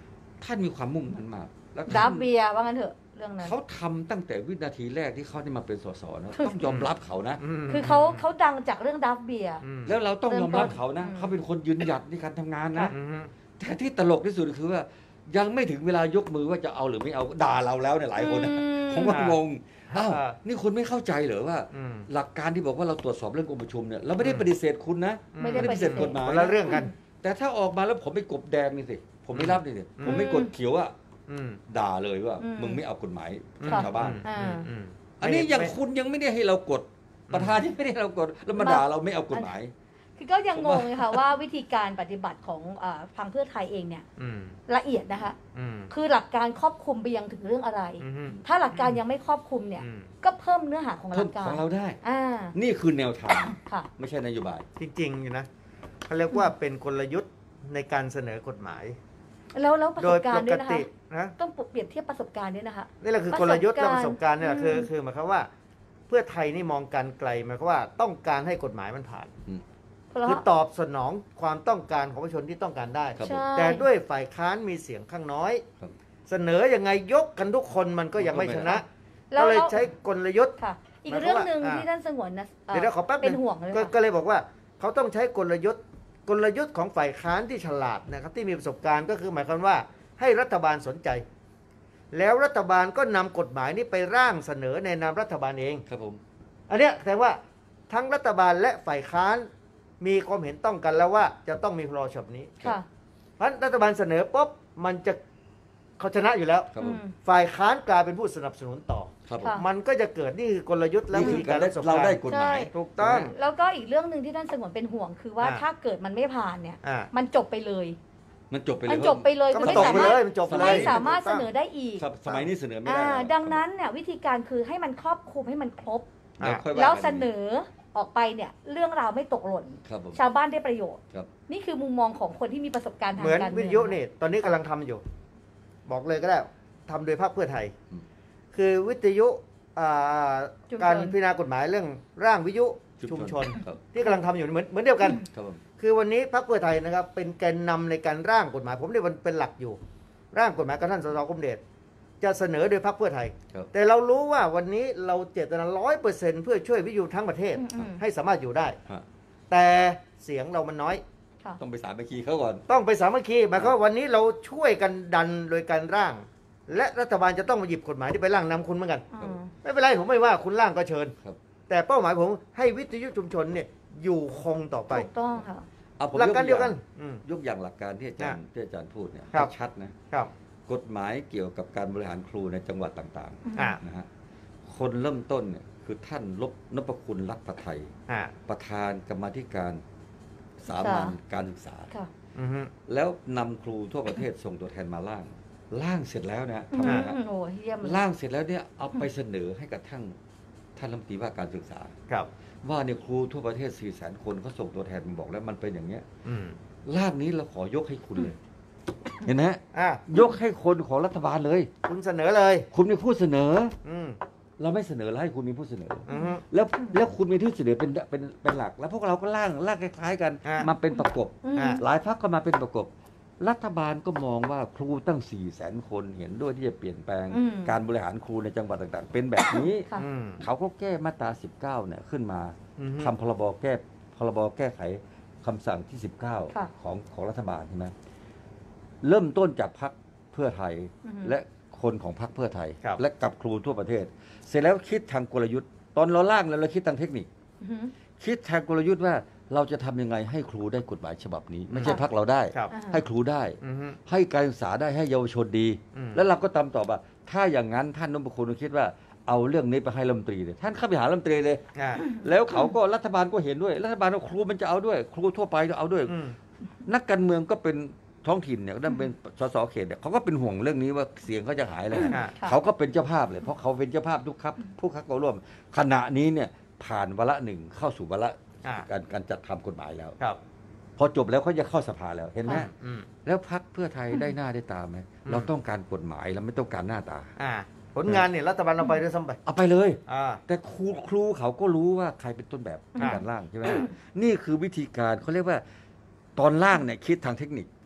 ท่านมีความมุ่งมั่นมากแล้วดับเบียร์ว่างั้นเถอะเรื่องนั้นเขาทำตั้งแต่วินาทีแรกที่เขาได้มาเป็นสสนะต้องยอมรับเขานะคือเขาเขาดังจากเรื่องดับเบียร์แล้วเราต้องยอมรับเขานะอืมเขาเป็นคนยืนหยัดในการทำงานนะอืมแต่ที่ตลกที่สุดคือว่ายังไม่ถึงเวลายกมือว่าจะเอาหรือไม่เอาด่าเราแล้วเนี่ยหลายคนนะอืมผมว่างงอ้าวอ่านี่คุณไม่เข้าใจเหรอว่าอืมหลักการที่บอกว่าเราตรวจสอบเรื่ององค์ประชุมเนี่ยเราไม่ได้ปฏิเสธคุณนะไม่ได้ไม่ได้ปฏิเสธกฎหมายคนละเรื่องกันแต่ถ้าออกมาแล้วผมไปกบแดงนี่สิผมไม่รับนี่สิผมไม่กดเขียวอะอืมด่าเลยว่าอืมมึงไม่เอากฎหมายอืมชาวบ้านอ่าอืมอันนี้ยังไม่คุณยังไม่ได้ให้เรากดประธานยังไม่ได้ให้เรากดแล้วมาด่าเราไม่เอากฎหมายคือก็ยังงงเลยค่ะว่าวิธีการปฏิบัติของอ่าทางเพื่อไทยเองเนี่ยอืมละเอียดนะคะอืมคือหลักการครอบคลุมไปยังถึงเรื่องอะไรอืมถ้าหลักการยังไม่ครอบคลุมเนี่ยอืมก็เพิ่มเนื้อหาของหเพิ่ลัมกกาขรองเราได้อ่านี่คือแนวทางค่ะไม่ใช่นโยบายจริงๆอยู่นะเขาเรียกว่าเป็นกลยุทธ์ในการเสนอกฎหมายแล้วแล้วประโดสยบการปณ์กด้วยนะคะตินะต้องเปรียบเทียบประสบการณ์ด้วยนะคะนี่แหละคือกลยุทธ์และปประ ระสสบบ กาการ รณ์ณ์เนี่ยคืออืมคือหมายความว่า เพื่อไทยนี่มองการไกลหมายความว่าต้องการให้กฎหมายมันผ่านเพราะคือตอบสนองความต้องการของประชาชนที่ต้องการได้ครับใช่แต่ด้วยฝ่ายค้านมีเสียงข้างน้อยครับเสนอยังไงยกกันทุกคนมันก็ยังไม่ชนะแล้ก็วเลยแล้วใช้กลยุทธ์ค่ะ อีกหมายความเรื่องหนึ่งว่าที่ท่านสงวนนะอ่อเดี๋ยวๆขอแป๊บเป็นห่วงเลยก็ค่ะก็เลยบอกว่าเขาต้องใช้กลยุทธ์กลยุทธ์ของฝ่ายค้านที่ฉลาดนะครับที่มีประสบการณ์ก็คือหมายความว่าให้รัฐบาลสนใจ แล้วรัฐบาลก็นำกฎหมายนี้ไปร่างเสนอในนามรัฐบาลเองครับผมอันเนี้ยแสดงว่าทั้งรัฐบาลและฝ่ายค้านมีความเห็นต้องกันแล้วว่าจะต้องมีพรบฉบับนี้ค่ะเพราะฉะนั้นรัฐบาลเสนอปุ๊บมันจะเขาชนะอยู่แล้วครับผมอืมฝ่ายค้านกลายเป็นผู้สนับสนุนต่อครับผมค่ะมันก็จะเกิดนี่คือกลยุทธ์และนี่วิคือธีกาการ รได้ประสบเราการได้ณ์กฎหมายถูกต้องแล้วก็อีกเรื่องหนึ่งที่ท่านสงวนเป็นห่วงคือว่าอ่าถ้าเกิดมันไม่ผ่านเนี่ยอ่ามันจบไปเลยมันจบไปเลยมันจบไปเลยก็คือมันไม่จบสาไปมาเลรถยมันจบไปเลยไม่สามารถเสนอได้อีกครับสมัยนี้เสนอไม่อ่าได้แล้วดังนั้นเนี่ยวิธีการคือให้มันครอบคลุมให้มันครบเดี๋ยค่อยาแล้วกันเสนอออกไปเนี่ยเรื่องราวไม่ตกหล่นครับผมชาวบ้านได้ประโยชน์ครับนี่คือมุมมองของคนที่มีประสบการณ์ทางเหมือนการเมืวิองทยุนี่ตอนนี้กำลังทำอยู่ บอกเลยก็ได้ทำโดยพรรคเพื่อไทย คือวิทยุอ่าการพิจารณากฎหมายเรื่องร่างวิทยุชุมชนครับที่กำลังทำอยู่เหมือนเหมือนเดียวกันครับผมคือวันนี้พรรคเพื่อไทยนะครับเป็นแกนนำในการร่างกฎหมาย ผมเรียกมันเป็นหลักอยู่ ร่างกฎหมายกับท่านสสคมเดชจะเสนอโดยพรรคเพื่อไทยครับแต่เรารู้ว่าวันนี้เราเจตนาร้อยเปอร์เซ็นต์เพื่อช่วยวิทยุทั้งประเทศอืมอืมให้สามารถอยู่ได้ฮะแต่เสียงเรามันน้อยค่ะต้องไปสามัคคีเขาก่อนต้องไปสามัคคีหมายความว่าวันนี้เราช่วยกันดันโดยการร่าง และรัฐบาลจะต้องมาหยิบกฎหมายที่ไปร่างนำคุณเหมือนกันอืมไม่เป็นไรผมไม่ว่าคุณร่างก็เชิญครับแต่เป้าหมายผมให้วิทยุชุมชนเนี่ยอยู่คงต่อไปถูกต้องค่ะเอาผมหลักยการอเดียวกันอืมยกอย่างหลักการที่อาจารย์อ่ะที่อาจารย์พูดเนี่ยครับให้ชัดนะครับกฎหมายเกี่ยวกับการบริหารครูในจังหวัดต่างอ่าๆนะฮะคนเริ่มต้นเนี่ยคือท่านลบนพคุณรักประไทยอ่าประธานกรรมาธิการสามัญการศึกษาค่ะอือฮึแล้วนำครูทั่วประเทศส่งตัวแทนมาล่างล่างเสร็จแล้วนะอืทำไงมฮะโอ้เยี่ยมเลยล่างเสร็จแล้วเนี่ยเอาไปเสนอให้กับท่านท่านรัฐมนตรีว่าการศึกษาครับว่าเนี่ยครูทั่วประเทศสี่แสนคนเขาส่งตัวแทนมาบอกแล้วมันเป็นอย่างเงี้ยอืมร่างนี้เราขอยกให้คุณเลย เห็นไหมอ่ะยกให้คนของรัฐบาลเลยคุณเสนอเลยคุณเป็นผู้เสนออืมเราไม่เสนอแล้วให้คุณมีผู้เสนออือฮึแล้วแล้วคุณมีที่เสนอเป็นเป็นเป็นหลัก แล้วพวกเราก็ร่างร่างคล้ายๆกันอ่ะมาเป็นประกบอืมอ่ะหลายพรรคก็มาเป็นประกบ รัฐบาลก็มองว่าครูตั้งสี่แสนคนเห็นด้วยที่จะเปลี่ยนแปลงอืมการบริหารครูในจังหวัดต่างๆ เป็นแบบนี้ค่ะอืมเขาก็แก้มาตราสิบเก้าเนี่ยขึ้นมาอือฮึทำพรบแก้พรบแก้ไขคำสั่งที่สิบเก้าค่ะของของรัฐบาลใช่ไหมเริ่มต้นจากพรรคเพื่อไทยอือฮึและคนของพรรคเพื่อไทยครับและกับครูทั่วประเทศ เสร็จแล้วคิดทางกลยุทธ์ ตอนเราล่างแล้วเราคิดทางเทคนิคอือหือคิดทางกลยุทธ์ว่าเราจะทำยังไงให้ครูได้กฎหมายฉบับนี้ ไม่ใช่พรรคเราได้ครับอ่าให้ครูได้อือฮึให้การศึกษาได้ให้เยาวชนดีอืมแล้วเราก็ตามต่อว่า ถ้าอย่างนั้นท่านนพคุณคิดว่าเอาเรื่องนี้ไปให้รัฐมนตรีเลยท่านเข้าไปหารัฐมนตรีเลยอ่าแล้วเขาก็รัฐบาลก็เห็นด้วย รัฐบาลก็ครูมันจะเอาด้วย ครูทั่วไปก็เอาด้วยอืมนักการเมืองก็เป็นท้องถิ่นเนี่ยนั่นเป็นสสเขตเนี่ยเขาก็เป็นห่วงเรื่องนี้ว่าเสียงเขาจะหายเลยอ่าค่ะเขาก็เป็นเจ้าภาพเลยเพราะเขาเป็นเจ้าภาพทุกครับผู้คัดเข้าร่วม ขณะนี้เนี่ยผ่านวาระหนึ่งเข้าสู่วาระอ่าการการจัดทำกฎหมายแล้วครับพอจบแล้วเขาจะเข้าสภาแล้วเห็นไหมค่ะอืมแล้วพักเพื่อไทยได้หน้าได้ตาไหมอืมเราต้องการกฎหมายเราไม่ต้องการหน้าตาอ่า ผลงานเนี่ยรัฐบาลเราไปด้วยซ้ำไปเอาไปเลยอ่าแต่ครูครูเขาก็รู้ว่าใครเป็นต้นแบบในอ่าการร่างใช่ไหมนี่คือวิธีการเขาเรียกว่าตอนร่างเนี่ยคิดทางเทคนิคครับแ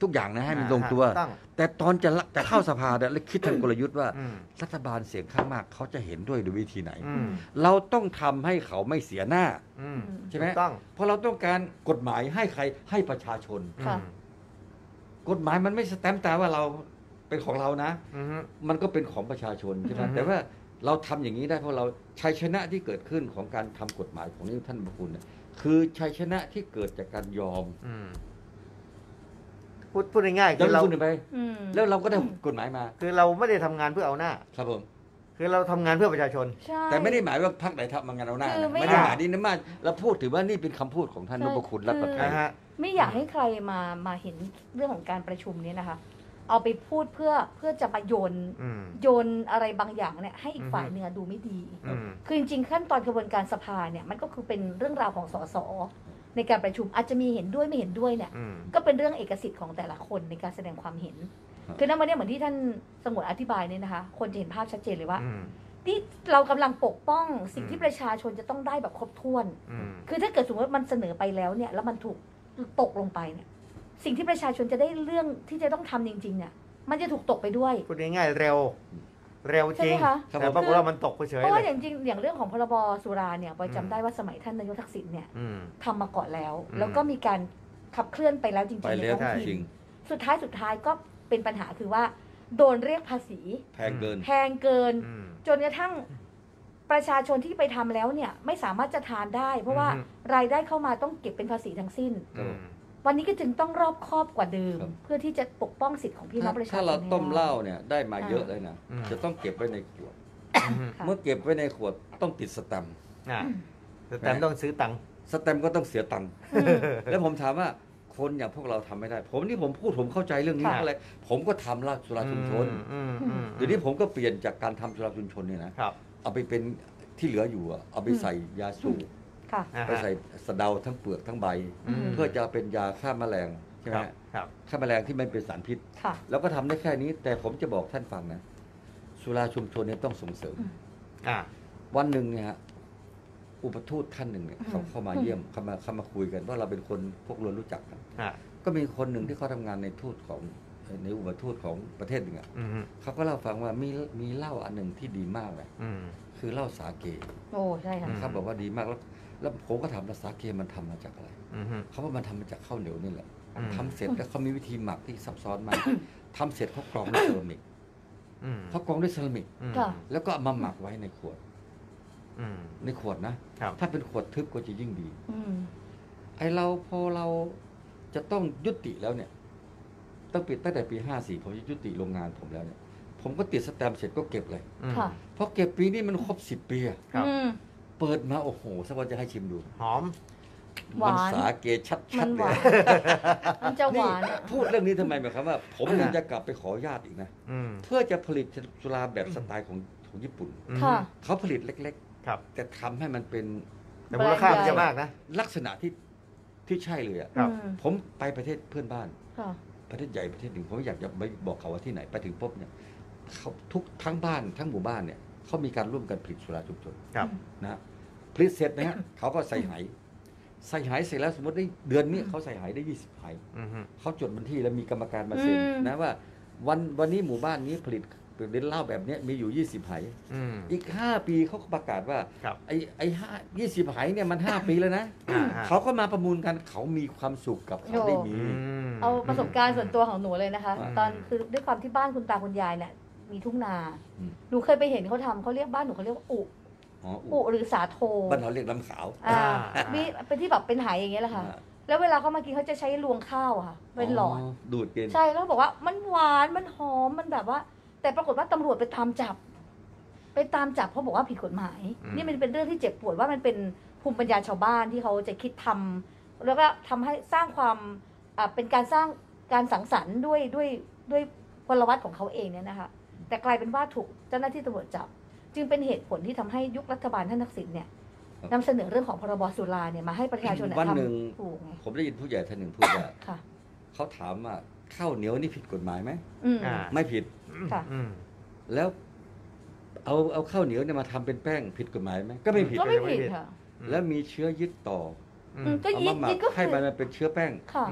ทุกอย่างนะให้มันลงตัวต้องแต่ตอนจะละจะเข้าสภาเนี่ยเราคิดทางกลยุทธ์ว่าอืมรัฐบาลเสียงข้างมากเขาจะเห็นด้วยโดยวิธีไหนอืมเราต้องทำให้เขาไม่เสียหน้าอืมใช่ไหมถูกต้องเพราะเราต้องการกฎหมายให้ใครให้ประชาชนค่ะอืมกฎหมายมันไม่สแตมป์ตาว่าเราเป็นของเรานะอืมมันก็เป็นของประชาชนใช่ไหมอือฮึแต่ว่าเราทำอย่างนี้ได้เพราะเราชัยชนะที่เกิดขึ้นของการทำกฎหมายของนี่ท่านประคุณเนี่ยคือชัยชนะที่เกิดจากการยอมอืมพูดพูดง่ายๆแล้คืวอเราคุณไปอืมแล้วเราก็ได้กฎหมายมาคือเราไม่ได้ทำงานเพื่อเอาหน้าครับผมคือเราทำงานเพื่อประชาชนใช่แต่ไม่ได้หมายว่าพรรคไหนทำงานเอาหน้าคือนะไม่ไม่ได้อยากหมายนี้นะมาเราพูดถือว่านี่เป็นคำพูดของท่านนพคุณรัตน์ปลอดภัยนะฮะไม่อยากให้ใครมามาเห็นเรื่องของการประชุมเนี้นะคะ เอาไปพูดเพื่อเพื่อจะมาโยนอืมโยนอะไรบางอย่างเนี่ยให้อีกอือฮึฝ่ายเนื้อดูไม่ดีอืมคือจริงๆขั้นตอนกระบวนการสภาเนี่ยมันก็คือเป็นเรื่องราวของสสในการประชุมอาจจะมีเห็นด้วยไม่เห็นด้วยเนี่ยอืมก็เป็นเรื่องเอกสิทธิ์ของแต่ละคนในการแสดงความเห็นครับคือนั่นวันนี้เหมือนที่ท่านสงวนอธิบายเนี่ยนะคะ คนจะเห็นภาพชัดเจนเลยว่าอืมที่เรากำลังปกป้องสิ่งอืมที่ประชาชนจะต้องได้แบบครบถ้วนอืมคือถ้าเกิดสมมติว่ามันเสนอไปแล้วเนี่ยแล้วมันถูกตกลงไปเนี่ยสิ่งที่ประชาชนจะได้เรื่องที่จะต้องทำจริงๆเนี่ยมันจะถูกตกไปด้วยพูดง่ายๆเร็ว เร็วจริงใช่ไหมคะแต่ปรากฏว่ามันตกไปเฉยเพราะเลว่าย อย่างจริงอย่างเรื่องของพรบสุราเนี่ยบอยอืมจำได้ว่าสมัยท่านนายกทักษิณเนี่ยอืมทำมาก่อนแล้วอืมแล้วก็มีการขับเคลื่อนไปแล้วจริงไปๆในแล้วท้องจริถิ่งนสุดท้ายสุดท้ายก็เป็นปัญหาคือว่าโดนเรียกภาษีแพงเกินแพงเกินอืมจนกระทั่งประชาชนที่ไปทำแล้วเนี่ยไม่สามารถจะทานได้ เพราะว่าอืมรายได้เข้ามาต้องเก็บเป็นภาษีทั้งสิ้นอืมวันนี้ก็จึงต้องรอบคอบกว่าเดิมครับเพื่อที่จะปกป้องสิทธิ์ของพี่น้องประชาชนถ้าเราให้ต้มได้เหล้าเนี่ยได้มาอ่าเยอะเลยนะอืมจะต้องเก็บไว้ในขวดอืมค่ะเมื่อเก็บไว้ในขวดต้องติดสแตมป์อ่าแต่ต้องซื้อตังค์สแตมป์ก็ต้องเสียตังค์อืมแล้วผมถามว่าคนอย่างพวกเราทำไม่ได้ ผมนี่ผมพูดผมเข้าใจเรื่องนี้ค่ะอะไรผมก็ทำเหล้าสุราชุมชนอืมอืมเดี๋ยวนี้ผมก็เปลี่ยนจากการทำสุราชุมชนเนี่ยนะครับ เอาไปเป็นที่เหลืออยู่อะเอาไปใส่ยาสูบค่ะอ่าฮะไปใส่สะเดาทั้งเปลือกทั้งใบอืมเพื่อจะเป็นยาฆ่าแมลงใช่ไหคมรับครับฆ่าแมลงที่ไม่เป็นสารพิษค่ะแล้วก็ทำได้แค่นี้ แต่ผมจะบอกท่านฟังนะสุราชุมชนเนี่ยต้องส่งเสริมอืมอ่าวันหนึ่งเนี่ยฮะอุปทูตท่านหนึ่งเนี่ยอืมเขาเข้ามาเยี่ยมเข้ามาเข้ามาคุยกันว่าเราเป็นคนพวกเรารู้จักกันอ่าก็มีคนหนึ่งที่เขาทำงานในทูตของในอุปทูตของประเทศหนึ่งอ่ะอืมเขาก็เล่าฟังว่ามีมีเหล้าอันหนึ่งที่ดีมากเลยอืมคือเหล้าสาเกโอ้ใช่ค่ะอืมเขาบอกว่าดีมากแล้วแล้วผมก็ถามว่าสาเกมันทำมาจากอะไรอืมเขาว่ามันทำมาจากข้าวเหนียวนี่แหละอืมทำเสร็จแล้วเขามีวิธีหมักที่ซับซ้อนมากทำเสร็จเขากรองด้วยเซรามิกอืมเขากรองด้วยเซรามิกอืมค่ะแล้วก็เอามาหมักไว้ในขวดอืมในขวดนะครับถ้าเป็นขวดทึบก็จะยิ่งดีอืมไอเราพอเราจะต้องยุติแล้วเนี่ยต้องปิดตั้งแต่ปีห้าสี่ผมจะยุติโรงงานผมแล้วเนี่ย ผมก็ติดสแตมป์เสร็จก็เก็บเลยอืมค่ะเพราะเก็บปีนี้มันครบสิบปีอะครับอืมเปิดมาโอ้โหสักวันจะให้ชิมดูหอมหวานมัสาเกชัมัดนๆหเลวานยมันจะหนี่วานอะพูดเรื่องนี้ทำไมหมายความว่า ผมอ่ายังจะกลับไปขออนุญาตอีกนะอืมเพื่อจะผลิตสุราแบบสไตล์ของของญี่ปุ่นอืมค่ะเขาผลิตเล็กครับๆ แต่ทำให้มันเป็นแต่มูลค่ามันจะมากนะลักษณะที่ที่ใช่เลยอะครับอืมผมไปประเทศเพื่อนบ้านค่ะประเทศใหญ่ประเทศหนึ่งผมอยากจะไปบอกเขาว่าที่ไหนไปถึงปุ๊บเนี่ยเขาทุกทั้งบ้านทั้งหมู่บ้านเนี่ยเขามีการร่วมกันผลิตสุราชุมชนครับนะฮะผลิตเสร็จนะฮะเขาก็ใส่ไหใส่ไหเสร็จแล้วสมมติได้เดือนนี้เขาใส่ไหได้ยี่สิบไหอืมเขาจดบัญชีแล้วมีกรรมการมาเซ็นอืมนะว่าวันวันนี้หมู่บ้านนี้ผลิตผลิตเหล้าแบบเนี้ยมีอยู่ยี่สิบไหอืมอีกห้าปีเขาก็ประกาศว่าครับไอ้ไอ้ห้ายี่สิบไหเนี่ยมันห้าปีแล้วนะอ่าฮะเขาก็มาประมูลกันเขามีความสุขกับเขาได้มีอืมเอาประสบการณ์ส่วนตัวของหนูเลยนะคะอืมตอนคือด้วยความที่บ้านคุณตาคุณยายเนี่ยมีทุ่งนาอืมหนูเคยไปเห็นเขาทำเขาเรียกบ้านหนูเขาเรียกว่าอุอ๋ออุหรือสาโทบ้านเราเรียกน้ำขาวอ่าอ่ามีมีเป็นที่แบบเป็นไหอย่างเงี้ยแหละค่ะ แล้วเวลาเขามากินเขาจะใช้รวงข้าวอะค่ะ เป็นหลอดดูดกินใช่แล้วบอกว่ามันหวานมันหอมมันแบบว่า แต่ปรากฏว่าตำรวจไปตามจับ ไปตามจับเพราะบอกว่าผิดกฎหมายอืมนี่มันเป็นเรื่องที่เจ็บปวดว่ามันเป็นภูมิปัญญาชาวบ้านที่เขาจะคิดทำแล้วก็ทำให้สร้างความอ่าเป็นการสร้างการสังสรรค์ด้วยด้วยด้วยพลวัตของเขาเองเนี่ยนะคะ แต่กลายเป็นว่าถูกเจ้าหน้าที่ตำรวจจับ จึงเป็นเหตุผลที่ทำให้ยุครัฐบาลท่านทักษิณเนี่ยครับนำเสนอเรื่องของพรบสุราเนี่ยมาให้ประชาชนเยวันหนึ่งทำถูกไงผมได้ยินผู้ใหญ่ท่านหนึ่งพูดว่าค่ะเขาถามว่าข้าวเหนียวนี่ผิดกฎหมายไหมอืมอ่าไม่ผิดค่ะอืมแล้ว เอาเอาข้าวเหนียวเนี่ยมาทำเป็นแป้งผิดกฎหมายไหมก็ไม่ผิดก็ไม่ผิดไม่ผิดค่ะแล้วมีเชื้อยึดต่ออือืมมก็เอายิมาดหมัยิกดก็ให้คือมันเป็นเชื้อแป้งค่ะอืม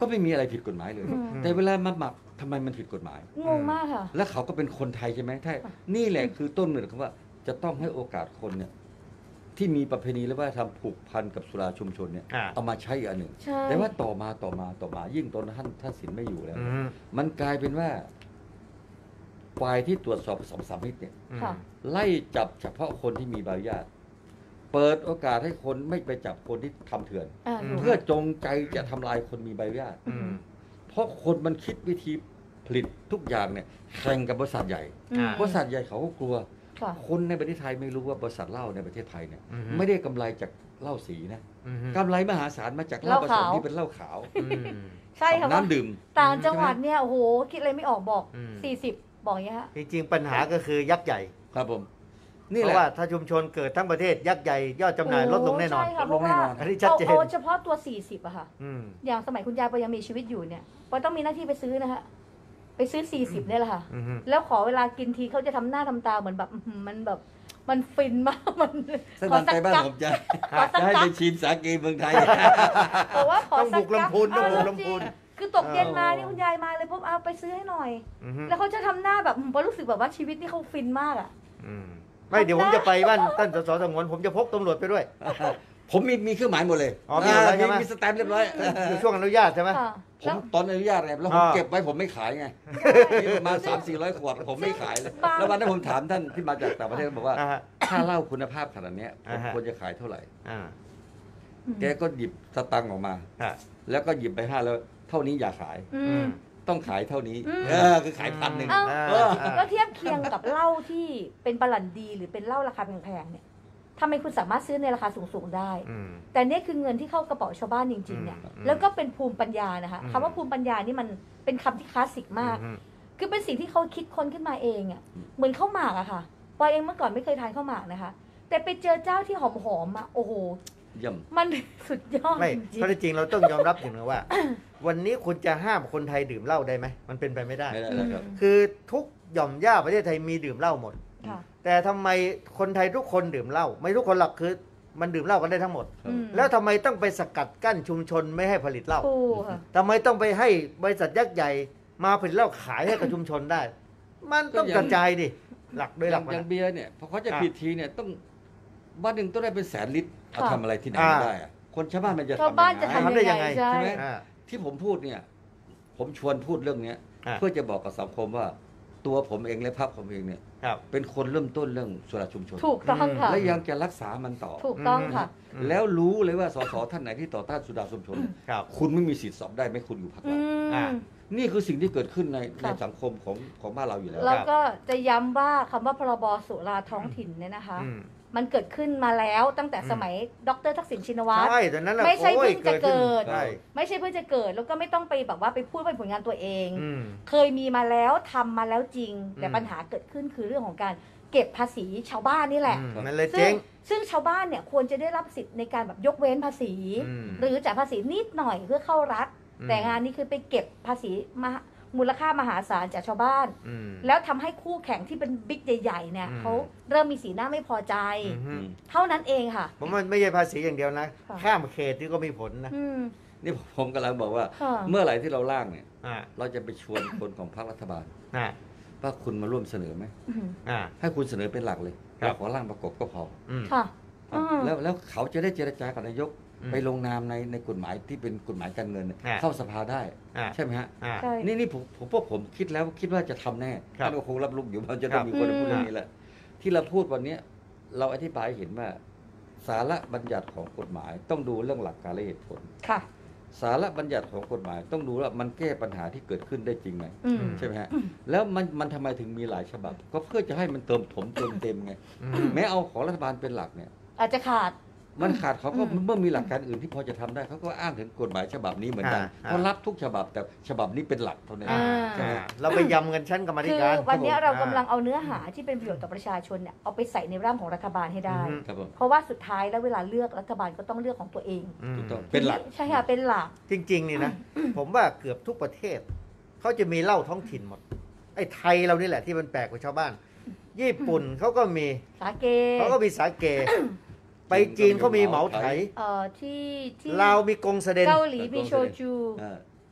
ก็ไม่มีอะไรผิดกฎหมายเลยอืมแต่เวลามาหมักทำไมมันผิดกฎหมายงงมากค่ะแล้วเขาก็เป็นคนไทยใช่ไหมถ้านี่แหละคือต้นเหตุของว่าจะต้องให้โอกาสคนเนี่ยที่มีประเพณีและวัฒนธรรมผูกพันกับสุราชุมชนเนี่ยอ่าเอามาใช้อีกอันหนึ่งใช่แต่ว่าต่อมาต่อมาต่อมายิ่งตอนท่านท่านศิลป์ไม่อยู่แล้วอืมมันกลายเป็นว่าฝ่ายที่ตรวจสอบสองสามมิตรเนี่ยค่ะไล่จับเฉพาะคนที่มีใบอนุญาต เปิดโอกาสให้คนไม่ไปจับคนที่ทำเถื่อนอ่าอืมถูกเพื่อจงใจจะทำลายคนมีใบอนุญาตอืมเพราะคนมันคิดวิธีผลิตทุกอย่างเนี่ยแข่งกับบริษัทใหญ่อืมบริษัทใหญ่เขาก็กลัวค่ะคนในประเทศไทยไม่รู้ว่าบริษัทเหล้าในประเทศไทยเนี่ยอืมไม่ได้กำไรจากเหล้าสีนะอืมกำไรมหาศาลมาจากเหล้าผสมเหล้าขาวที่เป็นเหล้าขาวอืมใช่ค่ะน้ำดื่มต่างจังหวัดเนี่ยโอ้โหคิดอะไรไม่ออกบอกอืมสี่สิบบอกอย่างเงี้ยฮะจริงๆปัญหาก็คือยักษ์ใหญ่ครับผม นี่เพแหละราะว่าถ้าชุมชนเกิดทั้งประเทศยักษ์ใหญ่ยอดจำหน่ายลดลงแน่นอนใช่ค่ะลดเพลราะงแน่ว่านอนอันนี้ชัดเอาเจนเอาเฉพาะตัวสี่สิบอะค่ะอืมอย่างสมัยคุณยายปอยังมีชีวิตอยู่เนี่ยปอต้องมีหน้าที่ไปซื้อนะฮะไปซื้อสี่สิบเนี่ยแหละค่ะอืมแล้วขอเวลากินทีเขาจะทำหน้าทำตาเหมือนแบบอื้อหือมันแบบมันฟินมากมันถ้าขอมันไปบ้านกั๊กผมจะขอสักจะให้กั๊ไปกชิมสาเกเมืองไทยบอกว่าขอต้องสับุกลำพูนต้องบุกลำพูนจริงคือตกเย็นมาเออนี่คุณยายมาเลยปุ๊บเอาไปซื้อให้หน่อยอืมแล้วเขาจะทำหน้าแบบปอรู้สึกแบบว่าชีวิตนี่เขาฟินมากอะอืมไม่เดี๋ยวผมจะไปบ้านท่านสสสงวนผมจะพกตำรวจไปด้วยผมมีมีเครื่องหมายหมดเลยอ๋อมีหมดแล้วใช่ไหมมีสแตมป์เรียบร้อยอยู่ช่วงอนุญาตใช่ไหมค่ะผแล้มวตอนอนุญาตไงแล้วผมอ่าเก็บไว้ผมไม่ขายไงมีประมาณสามสี่ร้อยขวดผมไม่ขายเลยบางแล้ววันนั้นผมถามท่านที่มาจากต่างประเทศบอกว่าอ่าฮะถ้าเหล้าคุณภาพขนาดเนี้ยผมอ่าฮะควรจะขายเท่าไหร่อ่าแกก็หยิบสตังค์ออกมาอ่าแล้วก็หยิบไปห้าแล้วเท่านี้อย่าขายอือืมมต้องขายเท่านี้อืมเออคือขายพันหนึ่งเอ้าเออแล้วเทียบเคียงกับเหล้าที่เป็นบรันดีหรือเป็นเหล้าราคาแพงๆเนี่ยทำไมคุณสามารถซื้อในราคาสูงๆได้อืมแต่เนี่ยคือเงินที่เข้ากระเป๋าชาวบ้านจริงๆเนี่ยอืมแล้วก็เป็นภูมิปัญญานะคะอืมคำว่าภูมิปัญญานี่มันเป็นคำที่คลาสสิกมากอืมคือเป็นสิ่งที่เขาคิดค้นขึ้นมาเองอ่ะเหมือนข้าวหมากอะค่ะปอยเองเมื่อก่อนไม่เคยทานข้าวหมากนะคะ แต่ไปเจอเจ้าที่หอมๆอะโอ้โหเยี่ยมมัน สุดยอดไม่จริงเพราะจริงๆเราต้องยอมรับอย่างหนึงว่า วันนี้คุณจะห้ามคนไทยดื่มเหล้าได้ไหมมันเป็นไปไม่ได้ไม่ได้แล้วครับคือทุกหย่อมย่าประเทศไทยมีดื่มเหล้าหมดๆค่ะแต่ทำไมคนไทยทุกคนดื่มเหล้าไม่ทุกคนหรอกคือมันดื่มเหล้ากันได้ทั้งหมดอืมแล้วทำไมต้องไปสกัดกั้นชุมชนไม่ให้ผลิตเหล้าถูกค่ะทำไมต้องไปให้บริษัทยักษ์ใหญ่มาผลิตเหล้าขายให้กับชุมชนได้ มันต้องกระจายดิหลักโดยหลักอมันย่างนะเบียร์เนี่ยพอเขาจะอ่ะผิดทีเนี่ยต้องบ้านหนึ่งต้องได้เป็นแสนลิตรเอาค่ะทำอะไรที่ไหนอ่าไม่ได้อะคนชาวบ้านมันจะชาวบ้านจะทำทำยังไงทำได้ยังไงยังไงใช่ใช่ไหมอ่าที่ผมพูดเนี่ย ผมชวนพูดเรื่องเนี้ยอ่าเพื่อจะบอกกับสังคมว่า ตัวผมเองและพรรคผมเองเนี่ยครับเป็นคนเริ่มต้นเรื่องสุราชุมชนถูกต้องค่ะและยังจะรักษามันต่อถูกต้องค่ะอืมแล้วรู้เลยว่าสสท่านไหนที่ต่อต้านสุราชุมชนครับคุณไม่มีสิทธิ์สอบได้ไหมคุณอยู่พรรคอืเราอ่ามนี่คือสิ่งที่เกิดขึ้นในในค่ะสังคมของของบ้านเราอยู่แล้วแล้วก็จะย้ำว่าคำว่าพรบสุราท้องถิ่นเนี่ยนะคะอืมมันเกิดขึ้นมาแล้วตั้งแต่สมัยดรทักษิณชินวัตรใช่ตอนนั้นน่ะไม่ใช่โอ้ยเพิ่งจะเกิดใช่ไม่ใช่เพื่อจะเกิดแล้วก็ไม่ต้องไปแบบว่าไปพูดเป็นผลงานตัวเองอืมเคยมีมาแล้วทำมาแล้วจริง แต่อืมปัญหาเกิดขึ้นคือเรื่องของการเก็บภาษีชาวบ้านนี่แหละอืมมันเลยซึ่เจ๊งงซึ่งชาวบ้านเนี่ยควรจะได้รับสิทธิ์ในการแบบยกเว้นภาษีอืมหรือจ่ายภาษีนิดหน่อยเพื่อเข้ารัฐอืมแต่งานนี้คือไปเก็บภาษีมหามูลค่ามหาศาลจากชาวบ้านอืมแล้วทำให้คู่แข่งที่เป็นบิ๊กใหญ่ๆเนี่ยอืมเขาเริ่มมีสีหน้าไม่พอใจอืมเท่านั้นเองค่ะผมว่าไม่ใช่ภาษีอย่างเดียวนะค่ะข้ามเขตที่ก็มีผลนะอืมนี่ผมกำลังบอกว่าค่ะเมื่อไหร่ที่เราล่างเนี่ยอ่าเราจะไปชวนคนของพรรครัฐบาลอ่าว่าคุณมาร่วมเสนอไหมอืมอ่าให้คุณเสนอเป็นหลักเลยครับเราขอร่างประกบก็พออืมค่ะอืมแล้วแล้วเขาจะได้เจรจากับนายกอืมไปลงนามในในกฎหมายที่เป็นกฎหมายการเงินเนี่ยอ่าเข้าสภาได้อ่าใช่ไหมฮะอ่าใช่นี่นี่ผมผมพวกผมคิดแล้วคิดว่าจะทำแน่ครับท่านก็คงรับรู้อยู่มันจะครัต้อบ งมีคนพูดอืมเรื่องนี้แหละที่เราพูดวันเนี้ยเราอธิบายให้เห็นว่า สาระบัญญัติของกฎหมาย ต้องดูเรื่องหลักการและเหตุผลค่ะสาระบัญญัติของกฎหมาย ต้องดูว่ามันแก้ปัญหาที่เกิดขึ้นได้จริงไหมอืมใช่ไหมฮะแล้วมันมันทำไมถึงมีหลายฉบับ ก็เพื่อจะให้มันเติมถมเติมเต็มไงอืมแม้เอาของรัฐบาลเป็นหลักเนี่ยอาจจะขาดมันขาดเขาก็อืมเมื่อมีหลักการอื่นที่พอจะทำได้เขาก็อ้างถึงกฎหมายฉบับนี้เหมือนกันอ่าอ่าเขารับทุกฉบับแต่ฉบับนี้เป็นหลักเท่านั้นอ่าใช่ไหมอ่าเราไปยำกันชั้นกรรมาธิคือการวันเนี้ยเรากำลังอ่เอาเนื้อหาที่เป็นประโยชน์ต่อประชาชนเนี่ยเอาไปใส่ในร่างของรัฐบาลให้ได้อืมครับผมเพราะว่าสุดท้ายแล้วเวลาเลือกรัฐบาลก็ต้องเลือกของตัวเองอืมถูกต้องเป็นหลักใช่ค่ะเป็นหลักจริงๆนี่นะ ผมว่าเกือบทุกประเทศ เขาจะมีเหล้าท้องถิ่นหมด ไอ้ไทยเรานี่แหละที่มันแปลกกว่าชาวบ้าน ญี่ปุ่นเขาก็มีสาเกเขาก็มีสาเก ไปจีนเขามีเหมาไถเอ่อที่ที่ลาวมีกงเสด็นเกาหลีมีโชจูอ่า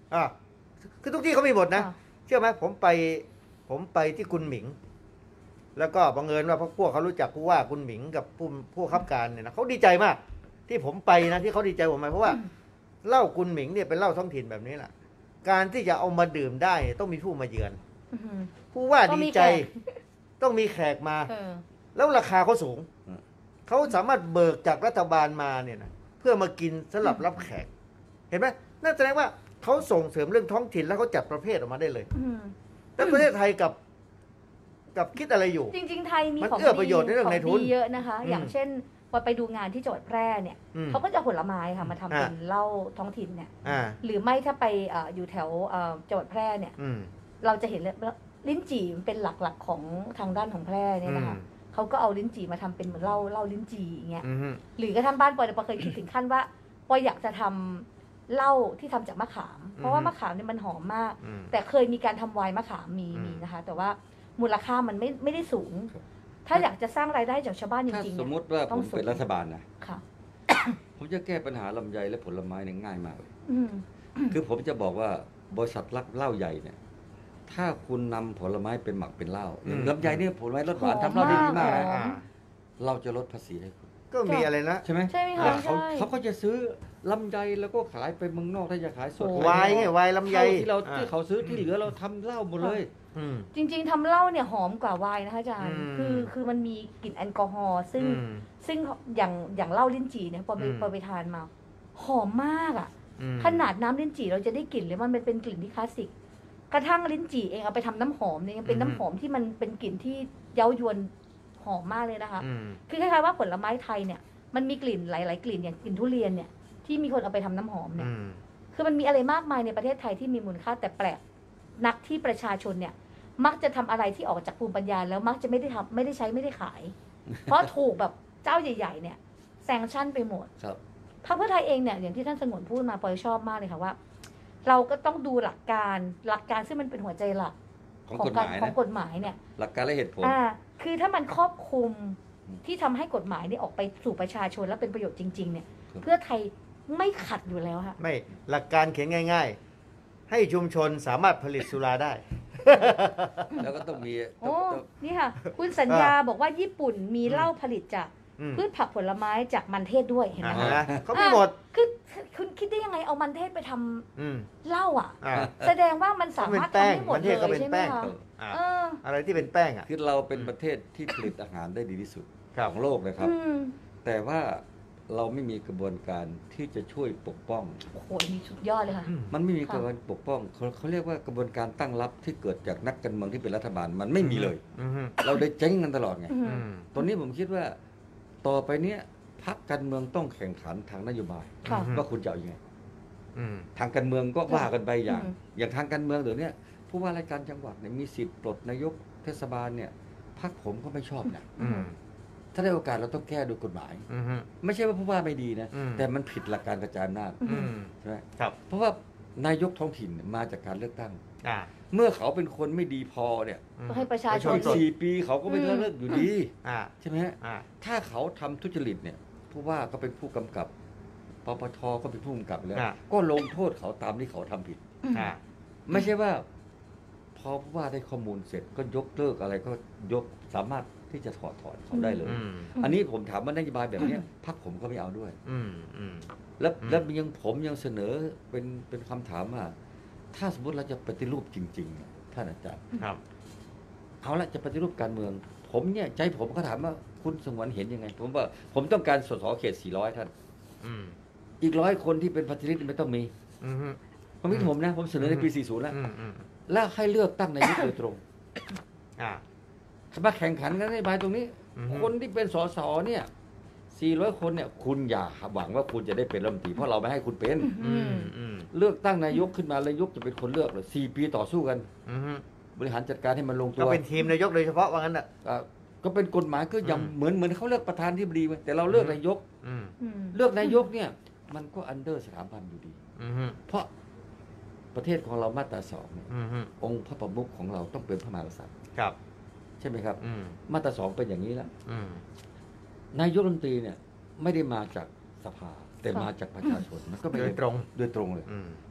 อ่าคือทุกที่เขามีหมดนะค่ะเชื่อไหมผมไปผมไปที่คุณหมิง แล้วก็บังเอิญว่าพวกพวกเขารู้จักผู้ว่าคุณหมิงกับผู้ผู้ขับการเนี่ยนะเขาดีใจมาก ที่ผมไปนะที่เขาดีใจผมไปเพราะว่าเหล้าคุณหมิงเนี่ยเป็นเหล้าท้องถิ่นแบบนี้แหละการที่จะเอามาดื่มได้ต้องมีผู้มาเยือนอื้อหือผู้ว่าต้องดีมีใจแขกต้องมีแขกมาเออแล้วราคาเขาสูงอืมเขาสามารถเบิกจากรัฐบาลมาเนี่ยนะเพื่อมากินสำหรับรับแขก เห็นไหมนั่นแสดงว่าเขาส่งเสริมเรื่องท้องถิ่นแล้วเขาจัดประเภทออกมาได้เลยอืมแล้วประเทศไทยกับกับคิดอะไรอยู่จริง ๆ ไทยมีมันของเอื้อประโยชน์ในเรื่องขในทุนดีเยอะนะคะอืมอย่างเช่นพอไปดูงานที่จังหวัดแพร่เนี่ยอืมเขาก็จะเอาผลไม้ค่ะมาทำเป็นอ่าเหล้าท้องถิ่นเนี่ยอ่าหรือไม่ถ้าไปเอ่ออยู่แถวเอ่อจังหวัดแพร่เนี่ยอืมเราจะเห็นเลยว่าลิ้นจี่มันเป็นหลักๆของทางด้านของแพร่เนี่ยนะคะอืมเขาก็เอาลิ้นจี่มาทำเป็นเหมือนเหล้าเหล้าลิ้นจี่อย่างเงี้ยอืมหรือกระทั่งบ้านปอยเนี่ยปอยเคยคิดถึงขั้นว่าปอยอยากจะทำเหล้าที่ทำจากมะขาม เพราะว่ามะขามเนี่ยมันหอมมากอืมแต่เคยมีการทำไวน์มะขามมีอืมมีนะคะ แต่ว่ามูลค่ามันไม่ไม่ได้สูงครับถ้าอยากจะสร้างรายได้จากชาวบ้านจถ้าริงๆสเนี่มยมติว่าผต้อมงสูงเป็นรัฐบาลนะค่ะผมจะแก้ปัญหาลำไยและผลไม้เนี่ยง่ายมากเลยอืมคือผมจะบอกว่าบริษัทรักเหล้าใหญ่เนี่ย ถ้าคุณนำผลไม้เป็นหมักเป็นเหล้าอย่างลำไยเนี่ยผลไม้รสหวานทำเหล้าได้ดีมากหอนะมอ่าเราจะลดภาษีให้คุณก็มีอะไรนะใช่ไหมใช่ไหมคะแล้วเขาใช่เขาก็จะซื้อลำไยแล้วก็ขายไปเมืองนอกถ้าจะขายสดโอ้วายไงวายลำไยเท่าที่เราอ่ที่เขาซื้อที่เหลือเราทำเหล้าหมดเลยอืมจริง ๆทำเหล้าเนี่ยหอมกว่าไวน์นะคะอาจารย์อืมคือคือมันมีกลิ่นแอลกอฮอล์ซึ่งอืมซึ่งอย่างอย่างเหล้าลิ้นจี่เนี่ยพอไปอืมพอไปทานมา หอมมากอ่ะอืมขนาดน้ำลิ้นจี่เราจะได้กลิ่นเลยมันเป็นกลิ่นที่คลาสสิก กระทั่งลิ้นจี่เองเอาไปทำน้ำหอมเนี่ยยังเป็นน้ำหอมที่มันเป็นกลิ่นที่เย้ายวนหอมมากเลยนะคะอืมคือคล้ายๆว่าผลไม้ไทยเนี่ยมันมีกลิ่นหลาย ๆ กลิ่นอย่างกลิ่นทุเรียนเนี่ยที่มีคนเอาไปทำน้ำหอมเนี่ยอืมคือมันมีอะไรมากมายในประเทศไทยที่มีมูลค่าแต่แปลกนักที่ประชาชนเนี่ยมักจะทำอะไรที่ออกจากภูมิปัญญาแล้วมักจะไม่ได้ทำไม่ได้ใช้ไม่ได้ขาย เพราะถูกแบบเจ้าใหญ่ ๆ เนี่ยแซงชั่นไปหมดครับพรรคเพื่อไทยเองเนี่ยอย่างที่ท่านสงวนพูดมาปอยชอบมากเลยค่ะว่า เราก็ต้องดูหลักการหลักการซึ่งมันเป็นหัวใจหลักของของกฎหการมายของนะกฎหมายเนี่ยหลักการและเหตุผลอ่าคือถ้ามันครอบคลุมอืมที่ทำให้กฎหมายเนี่ยออกไปสู่ประชาชนและเป็นประโยชน์จริง ๆ เนี่ยครับเพื่อไทยไม่ขัดอยู่แล้วค่ะไม่หลักการเขียนง่าย ๆ ให้ชุมชนสามารถผลิตสุราได้แล้วก็ต้องมีโอ้ต้องนี่ค่ะ คุณสัญญาบอกว่าญี่ปุ่นมีเหล้าผลิตจากอืมพืชผักผลไม้จากมันเทศด้วยเห็นไหมอ่าคะนะเขามีหมดคือคือคุณคิดได้ยังไงเอามันเทศไปทำอืมเหล้าอ่ะอ่าแสดงว่ามันสามารถทำได้หมดมันเลเทศก็ยเป็นใช่ไหมแป้งคะอ่าเอออะไรที่เป็นแป้งอ่ะคือเราเป็นประเทศที่ผลิตอาหารได้ดีที่สุดครับของโลกนะครับอืมแต่ว่าเราไม่มีกระบวนการที่จะช่วยปกป้องโอ้โหมีสุดยอดเลยค่ะมันไม่มีค่ะกระบวนการปกป้องเขาเขาเรียกว่ากระบวนการตั้งรับที่เกิดจากนักการเมืองที่เป็นรัฐบาลมันไม่มีเลยอืมเราได้เจ๊งกันตลอดไงอืมอืมตอนนี้ผมคิดว่าต่อไปเนี้ยพรรคการเมืองต้องแข่งขันทางนโยบายค่ะอืมว่าคุณจะเอาอยัางไงอืมทางการเมืองก็ว่ากันไปอย่างอืมอย่างทางการเมืองเดี๋ยวนี้ผู้ว่าราชการจังหวัดเนี่ยมีสิทธิ์ปลดนายกเทศบาลเนี่ยพรรคผมก็ไม่ชอบนะอืมถ้าได้โอกาสเราต้องแก้โดยกฎหมายอืมไม่ใช่ว่าผู้ว่าไม่ดีนะอืมแต่มันผิดหลักการกระจายอำนาจอืมใช่ไหมครับเพราะว่านายกท้องถิ่นเนี่ยมาจากการเลือกตั้งอ่าเมื่อเขาเป็นคนไม่ดีพอเนี่ยก็ให้ประชาชนอีกสี่ปีเขาก็ไม่อืมเลือกอยู่ดีอ่าใช่ไหมฮะอ่าถ้าเขาทำทุจริตเนี่ยผู้ว่าก็เป็นผู้กำกับปปทก็เป็นผู้กำกับแล้วอ่าก็ลงโทษเขาตามที่เขาทำผิดอ่าไม่ใช่ว่า พอผู้ว่าได้ข้อมูลเสร็จก็ยกเลิกอะไรก็ยกสามารถที่จะถอดถอนเขาได้เลยอืมอันนี้ผมถามว่านโยบายแบบเนี้ยพรรคผมก็ไม่เอาด้วยอืมอืมแล้วอืมแล้วยังผมยังเสนอเป็นเป็นคำถามว่า ถ้าสมมติเราจะปฏิรูปจริงๆเนี่ยท่านอาจารย์ครับเอาละจะปฏิรูปการเมือง ผมเนี่ยใจผมก็ถามว่าคุณสงวนเห็นยังไง ผมว่าผมต้องการสสเขตสี่ร้อยท่านอืมอีกร้อยคนที่เป็นปฏิริษีไม่ต้องมีอืมความคิดผมนะ ผมเสนอในปีสี่สิบแล้วอืมอืมแล้วให้เลือกตั้งนายกโดยตรงอ่ามาแข่งขันกันในบายตรงนี้อือฮึคนที่เป็นสสเนี่ยสี่ร้อยคนเนี่ย คุณอย่าหวังว่าคุณจะได้เป็นรัฐมนตรีเพราะเราไม่ให้คุณเป็นอืมอืมเลือกตั้งนายกขึ้นมานายกจะเป็นคนเลือกเลยสี่ปีต่อสู้กันอืมบริหารจัดการให้มันลงตัก็วเป็นทีมนายกโดยเฉพาะว่างั้นอ่ะอ่าก็เป็นกฎหมายก็ยังอืมเหมือนเหมือนเขาเลือกประธานที่บดีไว้แต่เราเลือกนายกอืมอืมเลือกนายกเนี่ย มันก็อันเดอร์สถาบันอยู่ดีอืมเพราะประเทศของเรามาตราสองเนี่ยอืมองค์พระประมุขของเราต้องเป็นพระมหากษัตริย์ครับใช่ไหมครับอืมมาตราสองเป็นอย่างนี้แล้วอืมนายกรัฐมนตรีเนี่ยไม่ได้มาจากสภาแต่ค่ะมาจากประชาชนมันก็ไม่โดได้ยตรงโดยตรงเลยอืม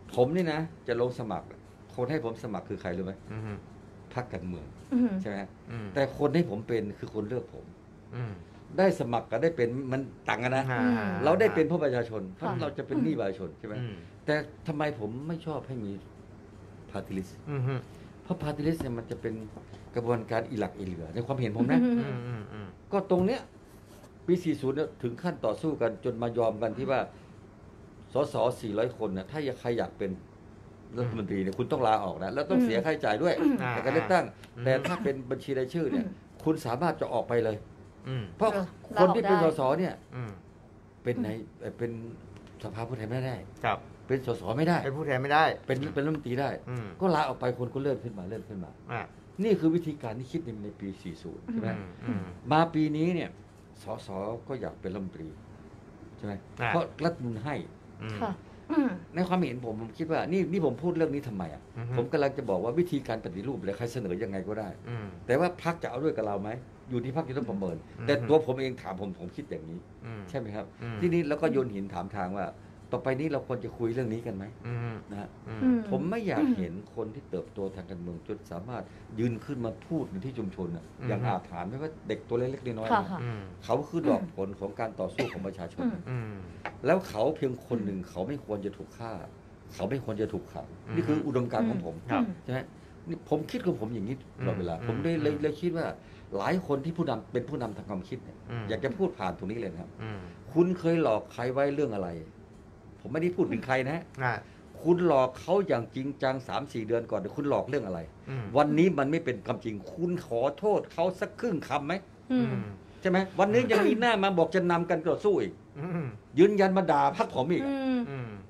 ผมนี่นะจะลงสมัครคนให้ผมสมัครคือใครรู้ไหมอืมพรรคการเมืองอืมใช่ไหมอืมแต่คนที่ผมเป็นคือคนเลือกผมอืมได้สมัครกับได้เป็นมันต่างกันนะอ่เราได้เป็นเพราะประชาชนเพราะค่ะเราจะเป็นหนี้ประชาชนใช่ไหมอืมแต่ทำไมผมไม่ชอบให้มีพาร์ติลิสอืมเพราะพาร์ติลิสเนี่ยมันจะเป็นกระบวนการอีหลักอีเหลือในความเห็นผมนะอือืมอืมอืมก็ตรงเนี้ยปี สี่สิบ เนี่ยถึงขั้นต่อสู้กันจนมายอมกันที่ว่าสสสี่ร้อยคนเนี่ยถ้าใครอยากเป็นรัฐมนตรีเนี่ยคุณต้องลาออกนะแล้วต้องเสียค่าใช้จ่ายด้วยอ่าในการเลือกตั้งอืมแต่ถ้าเป็นบัญชีรายชื่อเนี่ย คุณสามารถจะออกไปเลยอืมเพราะเออคนที่เป็นลาอสอกได้สเนี่ยอืมเป็นในเอ่อเป็นสภาผู้แทนไม่ได้ครับเป็นสสไม่ได้เป็นผู้แทนไม่ได้เป็นเป็นรัฐมนตรีได้อืมก็ลาออกไปคนก็เลื่อนขึ้นมาเลื่อนขึ้นมาอ่านี่คือวิธีการที่คิดในในปี สี่สิบ ใช่ไหมอืมอืมมาปีนี้เนี่ยสสก็อยากเป็นรัฐมนตรีใช่ไหมอ่าเพราะรัฐธรรมนูลให้อืมค่ะอืมในความเห็นผมผมคิดว่านี่นี่ผมพูดเรื่องนี้ทำไมอ่ะอือฮึผมกำลังจะบอกว่าวิธีการปฏิรูปเลยใครเสนอยังไงก็ได้อืมแต่ว่าพรรคจะเอาด้วยกับเราไหมอยู่ที่พรรคจะต้องประเมินอืมแต่ตัวผมเองถามผมผมคิดอย่างนี้อืมใช่ไหมครับอืมที่นี้แล้วก็โยนหินถามทางว่า ต่อไปนี้เราควรจะคุยเรื่องนี้กันไหมอืมนะฮะอืมอืมผมไม่อยากเห็นคนที่เติบโตทางการเมืองจนสามารถยืนขึ้นมาพูดในที่ชุมชนน่ะอืมอย่างอาถรรพ์ไม่ว่าเด็กตัวเล็กๆน้อยๆค่ะนะค่ะอืมเขาคือดอกผลของการต่อสู้ของประชาชนอืมอืมแล้วเขาเพียงคนหนึ่งเขาไม่ควรจะถูกฆ่า เขาไม่ควรจะถูกขังอืมนี่คืออุดมการณ์ของผมครับใช่ไหมนี่ผมคิดของผมอย่างนี้ตลอดเวลาอืมผมเลยเลยอืมเลยคิดว่าหลายคนที่ผู้นำเป็นผู้นำทางความคิดเนี่ยอืมอยากจะพูดผ่านตรงนี้เลยนะครับอืมคุณเคยหลอกใครไว้เรื่องอะไร ผมไม่ได้พูดถึงใครนะอ่าคุณหลอกเขาอย่างจริงจังสามสี่เดือนก่อนคุณหลอกเรื่องอะไรอืมวันนี้มันไม่เป็นความจริง คุณขอโทษเขาสักครึ่งคำไหมอือืมมใช่ไหมวันนี้ยังมีหน้ามาบอกจะนำกันต่อสู้อีกอืมยืนยันมาด่าพักผมอีกอืมอืม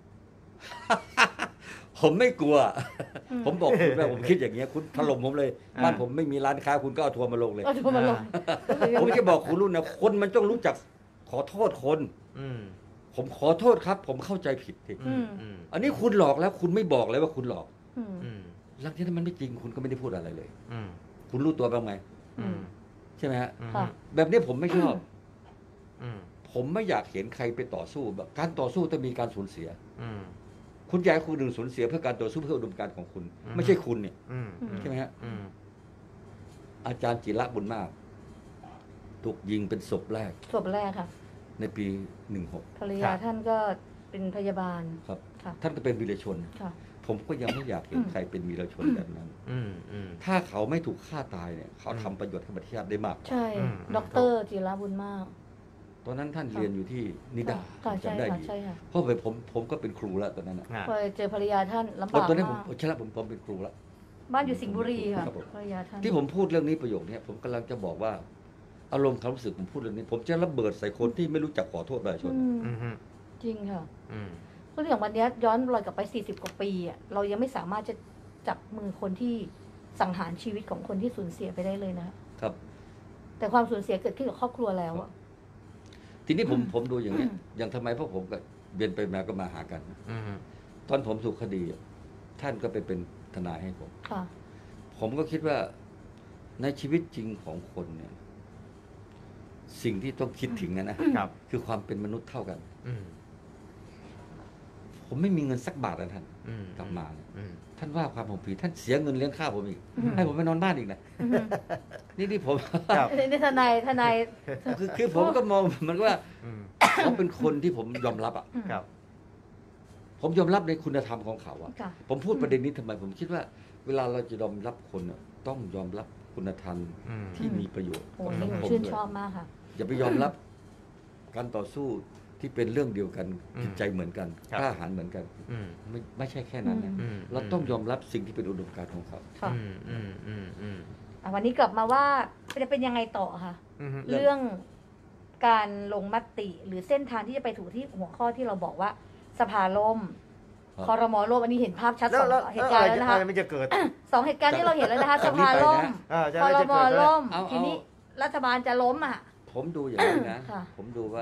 ผมไม่กลัวอืมผมบอกคุณว่าผมคิดอย่างเงี้ยคุณถล่มผมเลยอ่าบ้านผมไม่มีร้านค้าคุณก็เอาทัวร์มาลงเลยเอาตัวมาลงผมจะบอกคุณรุ่นนะคนมันต้องรู้จักขอโทษคนอืมผมขอโทษครับ ผมเข้าใจผิดทีอืมอืมอันนี้คุณหลอกแล้วคุณไม่บอกเลยว่าคุณหลอกอืมอืมหลังจากนั้นมันไม่จริงคุณก็ไม่ได้พูดอะไรเลยอืมคุณรู้ตัวบ้างไหมอืมใช่ไหมฮะอืมค่ะแบบนี้ผมไม่ชอบอืมผมไม่อยากเห็นใครไปต่อสู้แบบการต่อสู้ต้องมีการสูญเสียอืมคุณอยากให้คนอื่นสูญเสียเพื่อการต่อสู้เพื่ออุดมการณ์ของคุณอืมไม่ใช่คุณเนี่ยอืมใช่ไหมฮะอืมอาจารย์จิระบุญมากถูกยิงเป็นศพแรกศพแรกค่ะในปีหนึ่งหกภรรยาท่านก็เป็นพยาบาลครับค่ะท่านก็เป็นวีรชนค่ะผมก็ยังไม่อยากเห็นอืมใครเป็นวีรชนแบบนั้นอืมอืมถ้าเขาไม่ถูกฆ่าตายเนี่ยเขาทำประโยชน์ให้ประเทศชาติได้มากใช่อืมด็อกเตอร์จิรบุญมากตอนนั้นท่านเรียนอยู่ที่นิดาค่ะใช่จำได้ค่ะดีใช่ค่ะเพราะผมผมผมก็เป็นครูแล้วตอนนั้นนะอ่าพอเจอภรรยาท่านลำตอนบากตอนนั้นผมมากใช่แล้วผมผมเป็นครูแล้วบ้านอยู่สิงห์บุรีค่ะครับผมภรรยาท่านที่ผมพูดเรื่องนี้ประโยคนี้ผมกำลังจะบอกว่า อารมณ์ความรู้สึกผมพูดเรื่องนี้ ผมจะระเบิดใส่คนที่ไม่รู้จักขอโทษประชาชนอืมอืมอืมจริงค่ะอืมเพราะอย่างวันเนี้ยย้อนรอยกลับไปสี่สิบกว่าปีอ่ะเรายังไม่สามารถจะจับมือคนที่สังหารชีวิตของคนที่สูญเสียไปได้เลยนะคะครับแต่ความสูญเสียเกิดขึ้นกับครอบครัวแล้วอ่ะทีนี้ผมผมดูอย่างเนี้ยอย่างทำไมพวกผมกับเบียนไปมาก็มาหากันอืมตอนผมถูกคดีอะท่านก็ไปเป็นทนายให้ผมค่ะผมก็คิดว่าในชีวิตจริงของคนเนี่ย สิ่งที่ต้องคิดถึงนะนะครับ คือความเป็นมนุษย์เท่ากันอืมผมไม่มีเงินสักบาทนะท่านอืมกลับมาเนี่ยอืมท่านว่าความผมผิดท่านเสียเงินเลี้ยงข้าวผมอีกอืมให้ผมไปนอนบ้านอีกนะอืมนี่ที่ผมครับนี่ทนายทนายคือคือผมก็มองมันว่าอืมเขาเป็นคนที่ผมยอมรับอ่ะอืมครับผมยอมรับในคุณธรรมของเขาอ่ะค่ะผมพูดประเด็นนี้ทำไม ผมคิดว่า เวลาเราจะยอมรับคนอะต้องยอมรับคุณธรรมอืมที่มีประโยชน์โอ้กับนี่หนูสังคมชื่นด้วยชอบมากค่ะอย่าไปยอมรับการต่อสู้ที่เป็นเรื่องเดียวกันอืมจิตใจเหมือนกันครับกล้าหาญเหมือนกันอืมไม่ไม่ใช่แค่นั้นนะอือืมเราต้องยอมรับสิ่งที่เป็นอุดมการณ์ของเขาค่ะอืมอืมอืมอืมอ่ะวันนี้กลับมาว่าจะเป็นยังไงต่อค่ะอืมเรื่องการลงมติหรือเส้นทางที่จะไปถูกที่หัวข้อที่เราบอกว่าสภาล่มครับคอรมอล่มอันนี้เห็นภาพชัดแล้สวองแล้วเหตุการณ์แล้วนะคะอะไรมันจะเกิดสองเหตุการณ์ที่เราเห็นแล้วนะคะจาสกนี้ภาไปนะล่มอ่าจะคออะไรรจะมเกิอดล่มเอาทีนี้เอารัฐบาลจะล้มอ่ะผมดูอย่างนี้นะค่ะผมดูว่า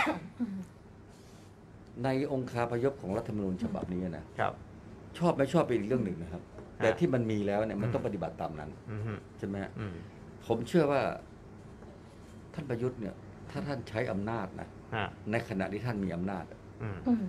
ในองค์คาพยพของรัฐธรรมนูญฉบับนี้นะครับ ชอบไม่ชอบเป็นอีกเรื่องหนึ่งนะครับ แต่ที่มันมีแล้วเนี่ยมันต้องปฏิบัติตามนั้นอืมใช่ไหมฮะอืมผมเชื่อว่า ท่านประยุทธ์เนี่ย ถ้าท่านใช้อำนาจนะอ่าในขณะที่ท่านมีอำนาจอืมอืม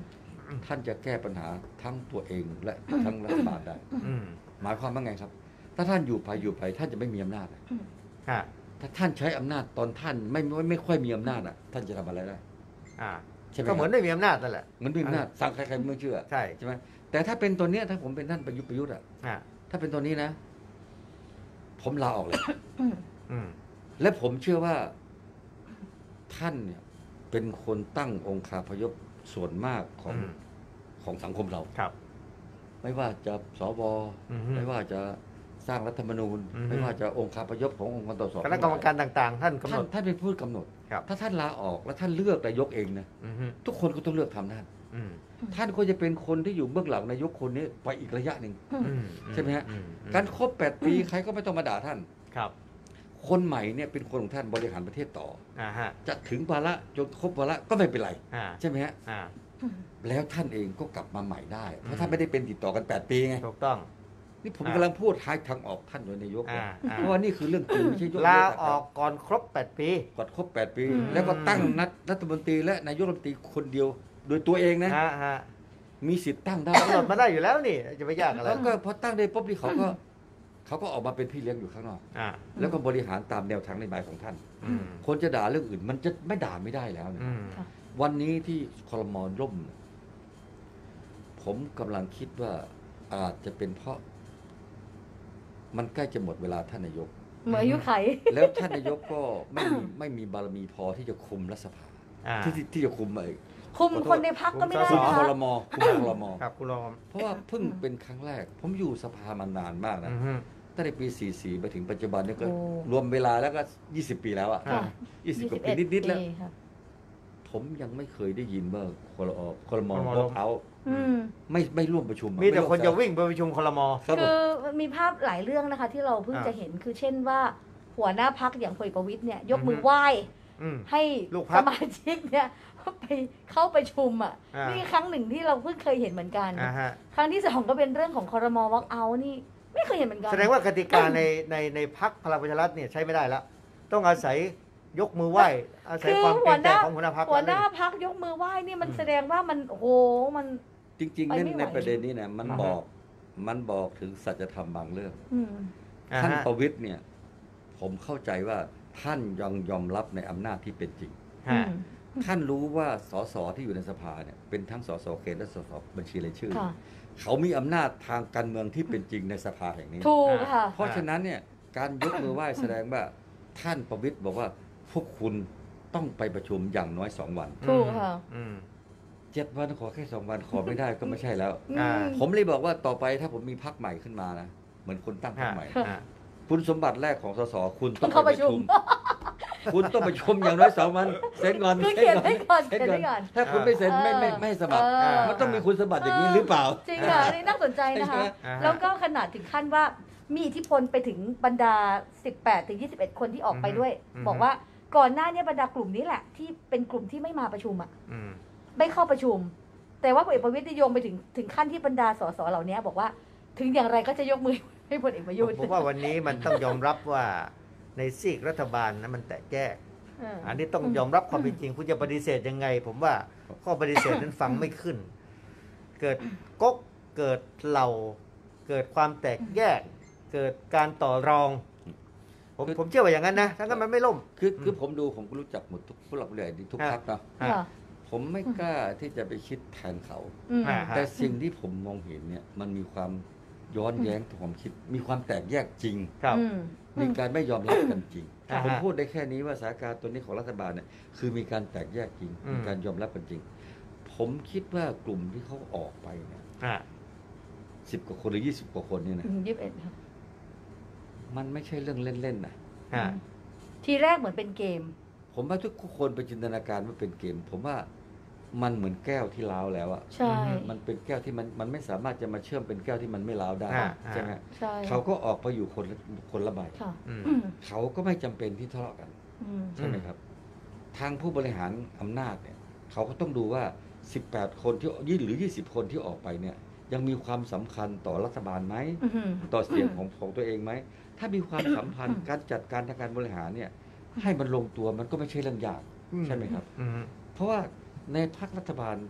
ท่านจะแก้ปัญหาทั้งตัวเองและทั้งรัฐบาลได้หมายความว่าไงครับถ้าท่านอยู่ไปอยู่ไปท่านจะไม่มีอำนาจถ้าท่านใช้อำนาจตอนท่านไม่ไม่ไม่ค่อยมีอำนาจอ่ะท่านจะทำอะไรได้ใช่ไหมก็เหมือนได้มีอำนาจนั่นแหละเหมือนมีอำนาจสั่งใครๆไม่เชื่อใช่ใช่ไหมแต่ถ้าเป็นตัวเนี้ยถ้าผมเป็นท่านประยุทธ์ประยุทธ์อ่ะถ้าเป็นตัวนี้นะผมลาออกเลยและผมเชื่อว่าท่านเนี่ยเป็นคนตั้งองค์คาพยพส่วนมากของของสังคมเราครับไม่ว่าจะสวไม่ว่าจะสร้างรัฐธรรมนูญไม่ว่าจะองค์คาพยพขององค์กรตรวจสอบคณะกรรมการต่างๆท่านกำหนดท่านเป็นผู้กำหนดถ้าท่านลาออกแล้วท่านเลือกนายกเองนะทุกคนก็ต้องเลือกทำท่านท่านก็จะเป็นคนที่อยู่เบื้องหลังนายกคนนี้ไปอีกระยะหนึ่งใช่ไหมฮะการครบแปดปีใครก็ไม่ต้องมาด่าท่านครับคนใหม่เนี่ยเป็นคนของท่านบริหารประเทศต่อจะถึงวาระจนครบวาระก็ไม่เป็นไรใช่ไหมฮะแล้วท่านเองก็กลับมาใหม่ได้เพราะท่านไม่ได้เป็นติดต่อกันแปดปีไงถูกต้องนี่ผมกำลังพูดท้ายทางออกท่านโดยนายกเพราะว่านี่คือเรื่องจริงไม่ใช่ยกลาออกก่อนครบแปดปีก่อนครบแปดปีแล้วก็ตั้งนัดรัฐมนตรีและนายกรัฐมนตรีคนเดียวโดยตัวเองนะมีสิทธิ์ตั้งได้กำหนดมาได้อยู่แล้วนี่จะไปยากอะไรแล้วก็พอตั้งได้ปุ๊บนี่เขาก็เขาก็ออกมาเป็นพี่เลี้ยงอยู่ข้างนอกแล้วก็บริหารตามแนวทางนโยบายของท่านคนจะด่าเรื่องอื่นมันจะไม่ด่าไม่ได้แล้วนะวันนี้ที่ครม.ล่มผมกำลังคิดว่าอาจจะเป็นเพราะมันใกล้จะหมดเวลาท่านนายกเหมือนอายุไขแล้วท่านนายกก็ไม่มีไม่มีบารมีพอที่จะคุมรัฐสภาที่ที่จะคุมไอ้คุมคนในพรรคก็ไม่ได้คุมครม.คุมครม. ครับคุณรอมเพราะว่าเพิ่งเป็นครั้งแรกผมอยู่สภามานานมากนะตั้งแต่ปีสี่สิบไปถึงปัจจุบันนี่ก็รวมเวลาแล้วก็ยี่สิบปีแล้วอ่ะยี่สิบกว่าปีนิดๆแล้วผมยังไม่เคยได้ยินว่าครม.ครม.พวกเขาไม่ไม่ร่วมประชุมมีแต่คนจะวิ่งไปประชุมครม. คือมีภาพหลายเรื่องนะคะที่เราเพิ่งจะเห็นคือเช่นว่าหัวหน้าพรรคอย่างพลเอกประวิตรเนี่ยยกมือไหว้ให้สมาชิกเนี่ยไปเข้าประชุมอ่ะนี่ครั้งหนึ่งที่เราเพิ่งเคยเห็นเหมือนกันครั้งที่สองก็เป็นเรื่องของครม.วอล์กเอาท์นี่ไม่เคยเห็นเหมือนกันแสดงว่ากติกาในในในพรรคพลังประชารัฐเนี่ยใช้ไม่ได้แล้วต้องอาศัยยกมือไหว้อาศัยความเกรงใจของหัวหน้าพรรคหัวหน้าพรรคยกมือไหว้นี่มันแสดงว่ามันโอ้โหมันจริงๆเล่นในประเด็นนี้นะมันบอกมันบอกถึงสัจธรรมบางเรื่องท่านประวิตรเนี่ยผมเข้าใจว่าท่านยังยอมรับในอำนาจที่เป็นจริงท่านรู้ว่าสสที่อยู่ในสภาเนี่ยเป็นทั้งสสเขตและสสบัญชีรายชื่อเขามีอำนาจทางการเมืองที่เป็นจริงในสภาแห่งนี้ถูกค่ะเพราะฉะนั้นเนี่ยการยกมือไหว้แสดงว่าท่านประวิตรบอกว่าพวกคุณต้องไปประชุมอย่างน้อยสองวันถูกค่ะเจ็ดวันขอแค่สองวันขอไม่ได้ก็ไม่ใช่แล้วผมเลยบอกว่าต่อไปถ้าผมมีพรรคใหม่ขึ้นมานะเหมือนคนตั้งพรรคใหม่คุณสมบัติแรกของสสคุณต้องไปประชุมคุณต้องประชุมอย่างน้อยสองวันเซ็นก่อนเซ็นก่อนเซ็นก่อนถ้าคุณไม่เซ็นไม่ไม่ไม่สมัครมันต้องมีคุณสมบัติอย่างนี้หรือเปล่าจริงค่ะนี่น่าสนใจนะคะแล้วก็ขนาดถึงขั้นว่ามีอิทธิพลไปถึงบรรดาสิบแปดถึงยี่สิบเอ็ดคนที่ออกไปด้วยบอกว่าก่อนหน้านี้บรรดากลุ่มนี้แหละที่เป็นกลุ่มที่ไม่มาประชุมอ่ะไม่เข้าประชุมแต่ว่าพลเอกประวิตรโยงไปถึงถึงขั้นที่บรรดาสสเหล่านี้บอกว่าถึงอย่างไรก็จะยกมือให้พลเอกประยุทธ์ผมว่าวันนี้มันต้องยอมรับว่าในซีกรัฐบาลนั้นมันแตกแยกอันนี้ต้องยอมรับความเป็นจริงคุณจะปฏิเสธยังไงผมว่าข้อปฏิเสธนั้นฟังไม่ขึ้นเกิดก๊กเกิดเหล่าเกิดความแตกแยกเกิดการต่อรองผมผมเชื่อว่าอย่างนั้นนะถ้างั้นมันไม่ล่มคือคือผมดูผมก็รู้จักหมดทุกผู้หลักผู้ใหญ่ทุกพรรคเนาะผมไม่กล้าที่จะไปคิดแทนเขาแต่สิ่งที่ผมมองเห็นเนี่ยมันมีความย้อนแย้งต่อความคิดมีความแตกแยกจริงมีการไม่ยอมรับกันจริงผมพูดได้แค่นี้ว่าสถานการณ์ตัวนี้ของรัฐบาลเนี่ยคือมีการแตกแยกจริงมีการยอมรับกันจริงผมคิดว่ากลุ่มที่เขาออกไปเนี่ยสิบกว่าคนหรือยี่สิบกว่าคนเนี่ยนะยี่สิบเอ็ดครับมันไม่ใช่เรื่องเล่นๆนะทีแรกเหมือนเป็นเกมผมว่าทุกคนไปจินตนาการว่าเป็นเกมผมว่ามันเหมือนแก้วที่ร้าวแล้วอะใช่มันเป็นแก้วที่มันมันไม่สามารถจะมาเชื่อมเป็นแก้วที่มันไม่ร้าวได้ใช่ไหมเขาก็ออกไปอยู่คนคนละใบเขาก็ไม่จำเป็นที่ทะเลาะกันใช่ไหมครับทางผู้บริหารอำนาจเนี่ยเขาก็ต้องดูว่าสิบแปดคนที่ยี่หรือยี่สิบคนที่ออกไปเนี่ยยังมีความสำคัญต่อรัฐบาลไหมต่อเสียงของของตัวเองไหมถ้ามีความสัมพันธ์การจัดการทางการบริหารเนี่ยให้มันลงตัวมันก็ไม่ใช่เรื่องยากใช่ไหมครับเพราะว่าในพรรครัฐบาล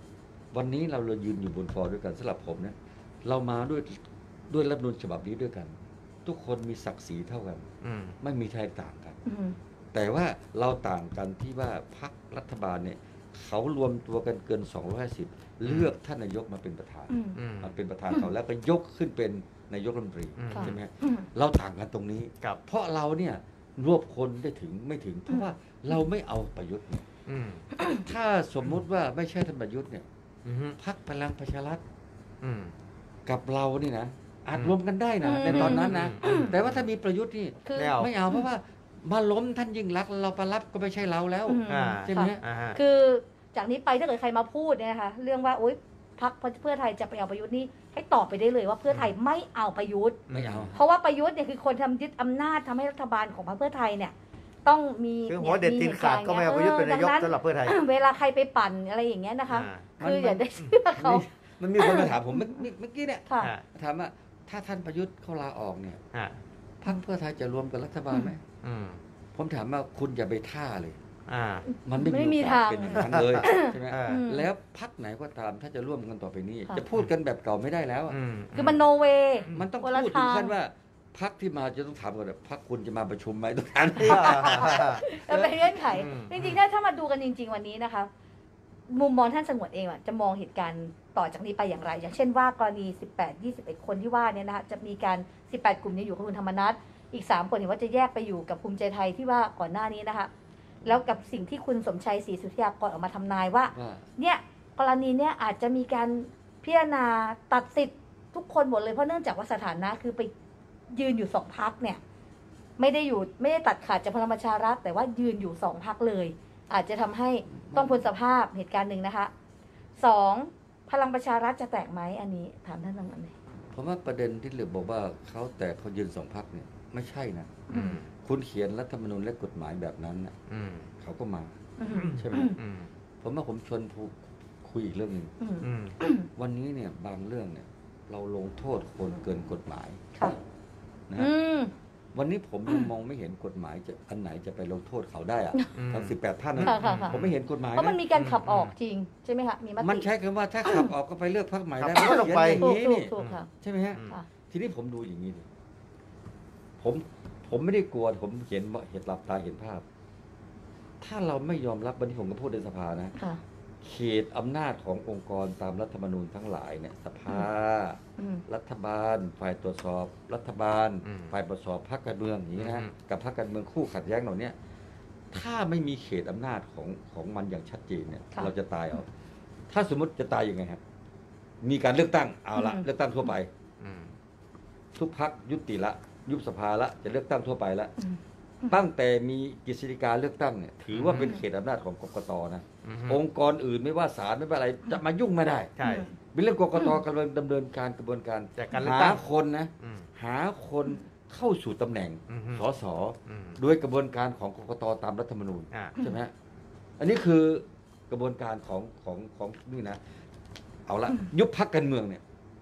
วันนี้เราเรายืนอยู่บนฟอร์ด้วยกันสำหรับผมเนี่ยเรามาด้วยด้วยรัฐธรรมนูญฉบับนี้ด้วยกัน ทุกคนมีศักดิ์ศรีเท่ากันไม่มีใครต่างกันแต่ว่าเราต่างกันที่ว่าพรรครัฐบาลเนี่ยเขารวมตัวกันเกินสองร้อยห้าสิบเลือกท่านนายกมาเป็นประธานมาเป็นประธานเขาแล้วก็ยกขึ้นเป็นนายกรัฐมนตรีใช่ไหมเราต่างกันตรงนี้เพราะเราเนี่ยรวบคนได้ถึงไม่ถึงเพราะว่าเราไม่เอาประยุทธ์เนี่ยถ้าสมมุติว่าไม่ใช่ท่านประยุทธ์เนี่ยพรรคพลังประชารัฐกับเรานี่นะอาจรวมกันได้นะในตอนนั้นนะแต่ว่าถ้ามีประยุทธ์นี่ไม่เอาเพราะว่ามาล้มท่านยิ่งรักษณ์เราประรับก็ไม่ใช่เราแล้วใช่ไหมคือจากนี้ไปถ้าเกิดใครมาพูดเนี่ยนะคะเรื่องว่าโอ๊ยพรรคเพื่อไทยจะไปเอาประยุทธ์นี่ให้ตอบไปได้เลยว่าเพื่อไทยไม่เอาประยุทธ์ไม่เอาเพราะว่าประยุทธ์เนี่ยคือคนทำยึดอำนาจทำให้รัฐบาลของพรรคเพื่อไทยเนี่ยต้องมีคือหัวเด็ดตีนขาดก็ไม่เอาประยุทธ์เป็นนายกสำหรับเพื่อไทยเวลาใครไปปั่นอะไรอย่างเงี้ยนะคะคืออย่าได้เชื่อเขามันมีคนมาถามผมเมื่อกี้เนี่ยถามว่าถ้าท่านประยุทธ์เขาลาออกเนี่ยพรรคเพื่อไทยจะรวมกับรัฐบาลไหมผมถามว่าคุณอย่าไปท่าเลยมันไม่มีทางเป็นอย่างนั้นเลยใช่ไหมแล้วพรรคไหนก็ตามถ้าจะร่วมกันต่อไปนี้จะพูดกันแบบเก่าไม่ได้แล้วคือมันโนเวมันต้องพูดถึงขั้นว่าพรรคที่มาจะต้องถามก่อนพรรคคุณจะมาประชุมไหมตรงนั้นเป็นเงื่อนไขจริงๆถ้าถ้ามาดูกันจริงๆวันนี้นะคะมุมมองท่านสงวนเองจะมองเหตุการณ์ต่อจากนี้ไปอย่างไรอย่างเช่นว่ากรณีสิบแปด ยี่สิบเอ็ดคนที่ว่าเนี่ยนะคะจะมีการสิบแปดกลุ่มนี้อยู่กับคุณธรรมนัสอีกสามคนเห็นว่าจะแยกไปอยู่กับภูมิใจไทยที่ว่าก่อนหน้านี้นะคะแล้วกับสิ่งที่คุณสมชัยศรีสุทธิยากรออกมาทำนายว่าเนี่ยกรณีเนี้ยอาจจะมีการพิจารณาตัดสิทธิ์ทุกคนหมดเลยเพราะเนื่องจากว่าสถานะคือไปยืนอยู่สองพรรคเนี่ยไม่ได้อยู่ไม่ได้ตัดขาดจากพลังประชารัฐแต่ว่ายืนอยู่สองพรรคเลยอาจจะทำให้ต้องพ้นสภาพเหตุการณ์หนึ่งนะคะสองพลังประชารัฐจะแตกไหมอันนี้ถามท่านตรงนั้นเลยเพราะว่าประเด็นที่เหลือบอกว่าเขาแตกเขายืนสองพรรคเนี่ยไม่ใช่นะคุณเขียนรัฐธรรมนูญและกฎหมายแบบนั้นนะเขาก็มาใช่ไหมผมว่าผมชวนคุยอีกเรื่องหนึ่งวันนี้เนี่ยบางเรื่องเนี่ยเราลงโทษคนเกินกฎหมายนะวันนี้ผมยังมองไม่เห็นกฎหมายจะอันไหนจะไปลงโทษเขาได้อะทั้งสิบแปดท่านนะผมไม่เห็นกฎหมายเพราะมันมีการขับออกจริงใช่ไหมคะมีมติมันใช้คำว่าถ้าขับออกก็ไปเลือกพรรคใหม่ได้ก็ลงไปอย่างนี้นี่ใช่ไหมฮะทีนี้ผมดูอย่างนี้ดิผมผมไม่ได้กลัวผมเห็นเห็นหลับตาเห็นภาพถ้าเราไม่ยอมรับวันนี้ผมก็พูดในสภานะเขตอำนาจขององค์กรตามรัฐธรรมนูญทั้งหลายเนี่ยสภารัฐบาลฝ่ายตรวจสอบรัฐบาลฝ่ายตรวจสอบพรรคการเมืองอย่างนี้นะกับพรรคการเมืองคู่ขัดแย้งเหล่านี้ถ้าไม่มีเขตอำนาจของของมันอย่างชัดเจนเนี่ยเราจะตายเอาถ้าสมมติจะตายยังไงครับมีการเลือกตั้งเอาละเลือกตั้งทั่วไปทุกพรรคยุติละยุบสภาละจะเลือกตั้งทั่วไปละตั้งแต่มีกฤษฎีกาเลือกตั้งเนี่ยถือว่าเป็นเขตอำนาจของกกต.นะองค์กรอื่นไม่ว่าศาลไม่ว่าอะไรจะมายุ่งไม่ได้ใช่เป็นเรื่องกกต.กำลังดำเนินการกระบวนการหาคนนะหาคนเข้าสู่ตำแหน่งสสโดยกระบวนการของกกต.ตามรัฐธรรมนูญใช่ไหมอันนี้คือกระบวนการของของของนี่นะเอาละยุบพรรคการเมืองเนี่ย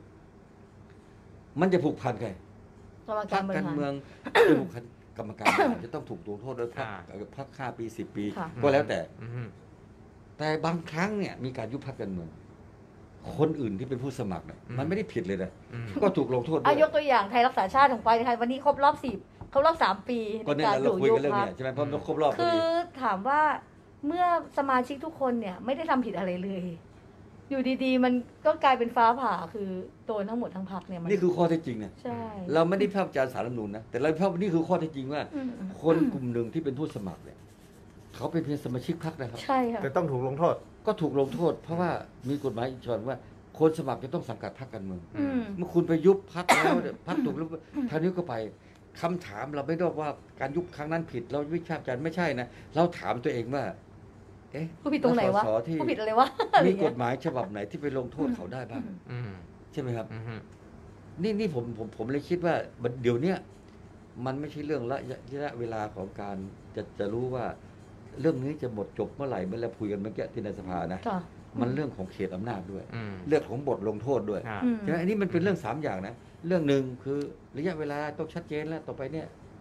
มันจะผูกพันใครพรรคการเมืองจะผูกพันกรรมการจะต้องถูกลงโทษด้วยพักพักห้าปีสิบปีก็แล้วแต่แต่บางครั้งเนี่ยมีการยุบพรรคการเมืองคนอื่นที่เป็นผู้สมัครเนี่ยมันไม่ได้ผิดเลยนะก็ถูกลงโทษด้วยยกตัวอย่างไทยรักษาชาติของไปไทยวันนี้ครบรอบสี่ครบรอบสามปีก็เนี่ยเราคุยกันเรื่องนี้ใช่ไหมเพราะครบรอบคือถามว่าเมื่อสมาชิกทุกคนเนี่ยไม่ได้ทำผิดอะไรเลยอยู่ดีๆมันก็กลายเป็นฟ้าผ่าคือโดนทั้งหมดทั้งพรรคเนี่ยนี่คือข้อเท็จจริงเนี่ยเราไม่ได้พิพากษาสารรัฐธรรมนูญนะแต่เราพิพากษานี่คือข้อเท็จจริงว่าคนกลุ่มหนึ่งที่เป็นผู้สมัครเนี่ยเขาเป็นเพียงสมาชิกพรรคนะครับใช่ค่ะแต่ต้องถูกลงโทษก็ถูกลงโทษเพราะว่ามีกฎหมายอีกฉบับว่าคนสมัครจะต้องสังกัดพรรคการเมืองเมื่อคุณไปยุบพรรคแล้วพรรคถูกแล้วทางนี้ก็ไปคำถามเราไม่ได้ว่าการยุบครั้งนั้นผิดเราวิพากษ์กันไม่ใช่นะเราถามตัวเองว่าผู้ผิดตรงไหนวะผู้ผิดอะไรวะมีกฎหมายฉบับไหนที่ไปลงโทษเขาได้บ้างใช่ไหมครับนี่นี่ผมผมผมเลยคิดว่าเดี๋ยวนี้มันไม่ใช่เรื่องระยะเวลาของการจะจะรู้ว่าเรื่องนี้จะหมดจบเมื่อไหร่เมื่อเราคุยกันเมื่อกี้ที่ในสภานะมันเรื่องของเขตอำนาจด้วยเรื่องของบทลงโทษด้วยใช่ไหมอันนี้มันเป็นเรื่องสามอย่างนะเรื่องหนึ่งคือระยะเวลาต้องชัดเจนแล้วต่อไปเนี่ย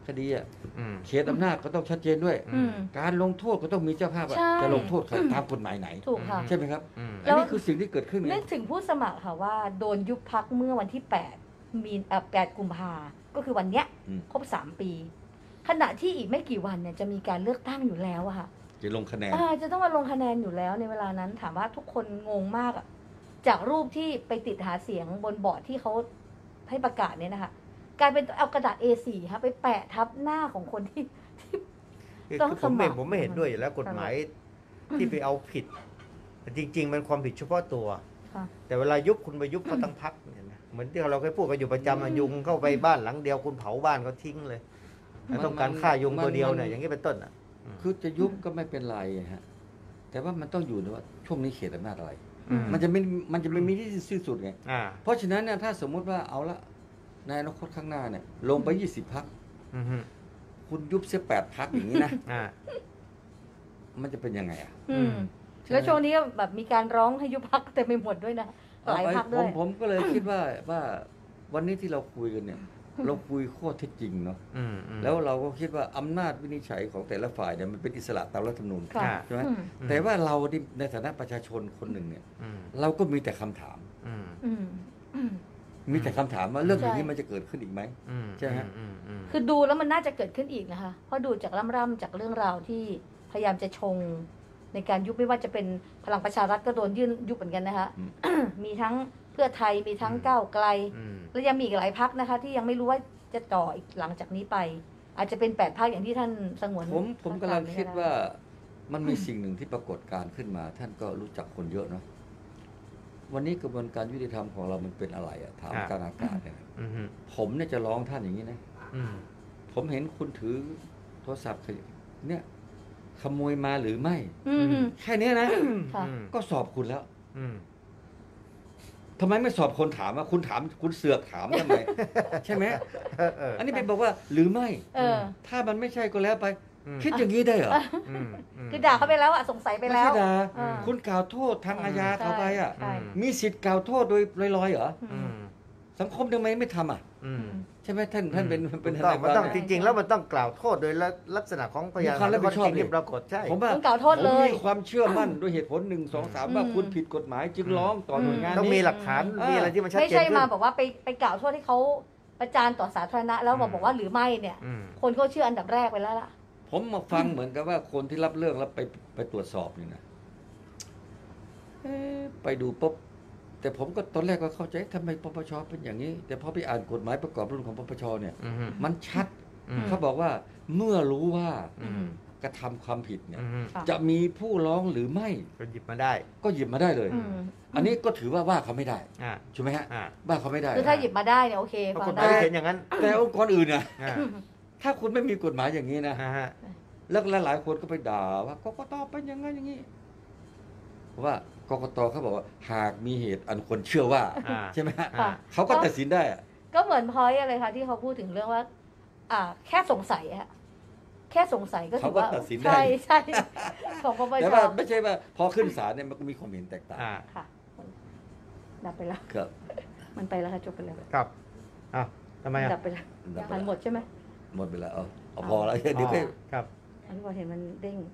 คดีอ่ะอืมเขตอำนาจก็ต้องชัดเจนด้วยอืมการลงโทษก็ต้องมีเจ้าภาพอะใช่จะลงโทษใครตามกฎหมายไหนถูกค่ะใช่ไหมครับอืมอันนี้คือสิ่งที่เกิดขึ้นไงนึกถึงผู้สมัครค่ะว่าโดนยุบพักเมื่อวันที่แปดมีเอ่อแปดกุมภาก็คือวันเนี้ยอืมครบสามปี ขณะที่อีกไม่กี่วันเนี่ยจะมีการเลือกตั้งอยู่แล้วอะค่ะจะลงคะแนนอ่าจะต้องมาลงคะแนนอยู่แล้วในเวลานั้นถามว่าทุกคนงงมากอะจากรูปที่ไปติดหาเสียงบนบอร์ดที่เขาให้ประกาศเนี่ยนะคะกลายเป็นเอากระดาษ เอ โฟร์ ค่ะไปแปะทับหน้าของคนที่ที่คือต้องคือผมไม่สมัครผมไม่เห็นด้วยอยู่แล้วกฎหมายที่ไปเอาผิดแต่จริง ๆ มันความผิดเฉพาะตัวค่ะแต่เวลายุบคุณไปยุบเขาตั้งพักเนี่ยนะเหมือนที่เราเคยพูดกันอยู่ประจำอะยุงเข้าไปบ้านหลังเดียวคุณเผาบ้านเขาทิ้งเลยแล้วต้องการฆ่ายุงตัวเดียวเนี่ยอย่างนี้เป็นต้นอ่ะคือจะยุบก็ไม่เป็นไรฮะแต่ว่ามันต้องอยู่ในว่าช่วงนี้เขตอำนาจอะไรอืมมันจะไม่มันจะไม่มีที่สิ้นสุดไงอ่าเพราะฉะนั้นเนี่ยถ้าสมมุติว่าเอาละในอนาคตข้างหน้าเนี่ยลงไปยี่สิบพักอืมฮึคุณยุบเสียแปดพักอย่างนี้นะอ่ามันจะเป็นยังไงอ่ะอืมใช่ไหมแล้วช่วงนี้ก็แบบมีการร้องให้ยุบพักแต่ไม่หมดด้วยนะหลายพักผด้วมยผมก็เลยคิดว่าว่าวันนี้ที่เราคุยกันเนี่ย เราคุยข้อเท็จจริงเนาะอืมอืมแล้วเราก็คิดว่าอำนาจวินิจฉัยของแต่ละฝ่ายเนี่ยมันเป็นอิสระตามรัฐธรรมนูญค่ะใช่ไหมอืมแต่ว่าเราที่ในฐานะประชาชนคนหนึ่งเนี่ยอืมเราก็มีแต่คำถามอืมอืมอืมมีแต่คำถามว่าเรื่องอย่างนี้ใช่มันจะเกิดขึ้นอีกไหมอืมใช่ไหมฮะอืมอืมคือดูแล้วมันน่าจะเกิดขึ้นอีกนะคะ เพราะดูจากร่ำๆจากเรื่องราวที่พยายามจะชงในการยุบไม่ว่าจะเป็นพลังประชารัฐก็โดนยื่นยุบเหมือนกันนะคะอืมมีทั้งเพื่อไทยมีทั้งก้าวไกลอืมแล้วยังมีอีกหลายพักนะคะ ที่ยังไม่รู้ว่าจะต่ออีกหลังจากนี้ไป อาจจะเป็นแปดพักอย่างที่ท่านสงวนผมผมกำลังคิดว่าได้มันมีสิ่งหนึ่งที่ปรากฏการณ์ขึ้นมา ท่านก็รู้จักคนเยอะเนาะวันนี้กระบวนการยุติธรรมของเรามันเป็นอะไรอะถามกลางอากาศเนี่ยอืมฮึผมเนี่ยจะร้องท่านอย่างนี้นะอืมผมเห็นคุณถือโทรศัพท์เนี่ยขโมยมาหรือไม่อืมแค่เนี้ยนะค่ะอืมก็สอบคุณแล้วอืมทำไมไม่สอบคนถามว่าคุณถามคุณเสือกถามทำไม ใช่ไหมเออเอออันนี้ไปบอกว่าหรือไม่เออถ้ามันไม่ใช่ก็แล้วไปอืมคิดอย่างนี้ได้เหรออืมมคือด่าเขาไปแล้วอะสงสัยไปไม่แล้ใช่วด่าเออคุณกล่าวโทษทางอาญาเขาไปอ่ะใช่มีสิทธิ์กล่าวโทษโดยลอยๆเหรออืมสังคมทำไมไม่ทำอ่ะอืมใช่ไหมท่านท่านเป็นเป็นถูกต้องมันต้องทจนายริง ๆ แล้วมันต้องกล่าวโทษโดยลักษณะของพยานมีความรับผิดชอบข้อเท็จจริงที่ปรากฏใช่ผมว่าต้องกล่าวโทษเลยผมมีความเชื่อมั่นด้วยเหตุผลหนึ่งสองสามว่าอืมคุณผิดกฎหมายจึงร้องต่อหน่วยงานต้องมีนี้หลักฐานอืมมีอะไรที่มันชัดไม่เจนใช่ขึ้นมาบอกว่าไปไปกล่าวโทษให้เขาประจานต่อสาธารณะแล้วบอกอืมบอกว่าหรือไม่เนี่ยอืมคนก็เชื่ออันดับแรกไปแล้วล่ะผมมาฟังเหมือนกับว่าคนที่รับเรื่องแล้วไปไปตรวจสอบนี่นะเอ๊ะไปดูปุ๊บแต่ผมก็ตอนแรกก็เข้าใจทำไมปปชเป็นอย่างนี้ แต่พอไปอ่านกฎหมายประกอบรุ่นของปปชเนี่ยอืมมันชัดอืมเขาบอกว่าเมื่อรู้ว่าอืมกระทำความผิดเนี่ยอืมค่ะจะมีผู้ร้องหรือไม่ก็หยิบมาได้ก็หยิบมาได้เลยอืมอันนี้ก็ถือว่าว่าเขาไม่ได้อ่าใช่ไหมฮะอ่าว่าเขาไม่ได้คือถ้าหยิบมาได้เนี่ยโอเคเพราะฟักงฎหมายได้เขียนอย่างนั้นแต่องค์กรอื่นนะอ่าถ้าคุณไม่มีกฎหมายอย่างนี้นะอ่าฮะแล้วหลายๆคนก็ไปด่าว่ากกตเป็นอย่างนั้นอย่างนี้เพราะว่ากกตเขาบอกว่าหากมีเหตุอันควรเชื่อว่าอ่าใช่ไหมฮะอ่าเขาก็ตัดสินได้อะก็เหมือนพอยอะไรคะที่เขาพูดถึงเรื่องว่า อ่า แค่สงสัยอะแค่สงสัยก็ถือว่าเขาก็ตัดสินได้ใช่ใช่ของปปแต่ชว่าไม่ใช่ว่าพอขึ้นศาลเนี่ยมันก็มีความเห็นแตกต่างอ่าค่ะดับไปแล้วครับมันไปแล้วค่ะจบไปแล้วครับอ้าวทำไมอ่ะดับไปแล้วดับไปมันแล้วหมดใช่ไหมหมดไปแล้วเอาเอาพอแล้วเดี๋ยวอ๋ไปอครับอันนี้พอเห็นมันเด้ง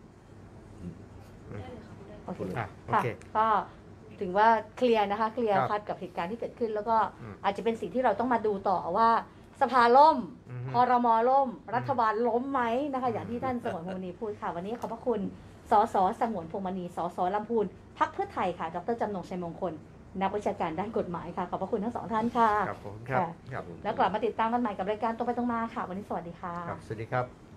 โอเคอ่ะโอค่ะเคก็ถึงว่าเคลียร์นะคะ เคลียร์ครับคัดกับเหตุการณ์ที่เกิดขึ้น แล้วก็อืมอาจจะเป็นสิ่งที่เราต้องมาดูต่อว่า สภาล่มอือฮึคอรมอล่ม รัฐบาลล้มไหมนะคะ อย่างที่ท่านสงวนพงษ์มณีพูดค่ะ วันนี้ขอบพระคุณ สสสงวนพงษ์มณี สสลำพูน พรรคเพื่อไทยค่ะ ดรจำนงชัยมงคล นักวิชาการด้านกฎหมายค่ะ ขอบพระคุณทั้งสองท่านค่ะครับผมครับค่ะครับแล้วกลับมาติดตามกันใหม่กับรายการตรงไปตรงมาค่ะ วันนี้สวัสดีค่ะครับ สวัสดีครับ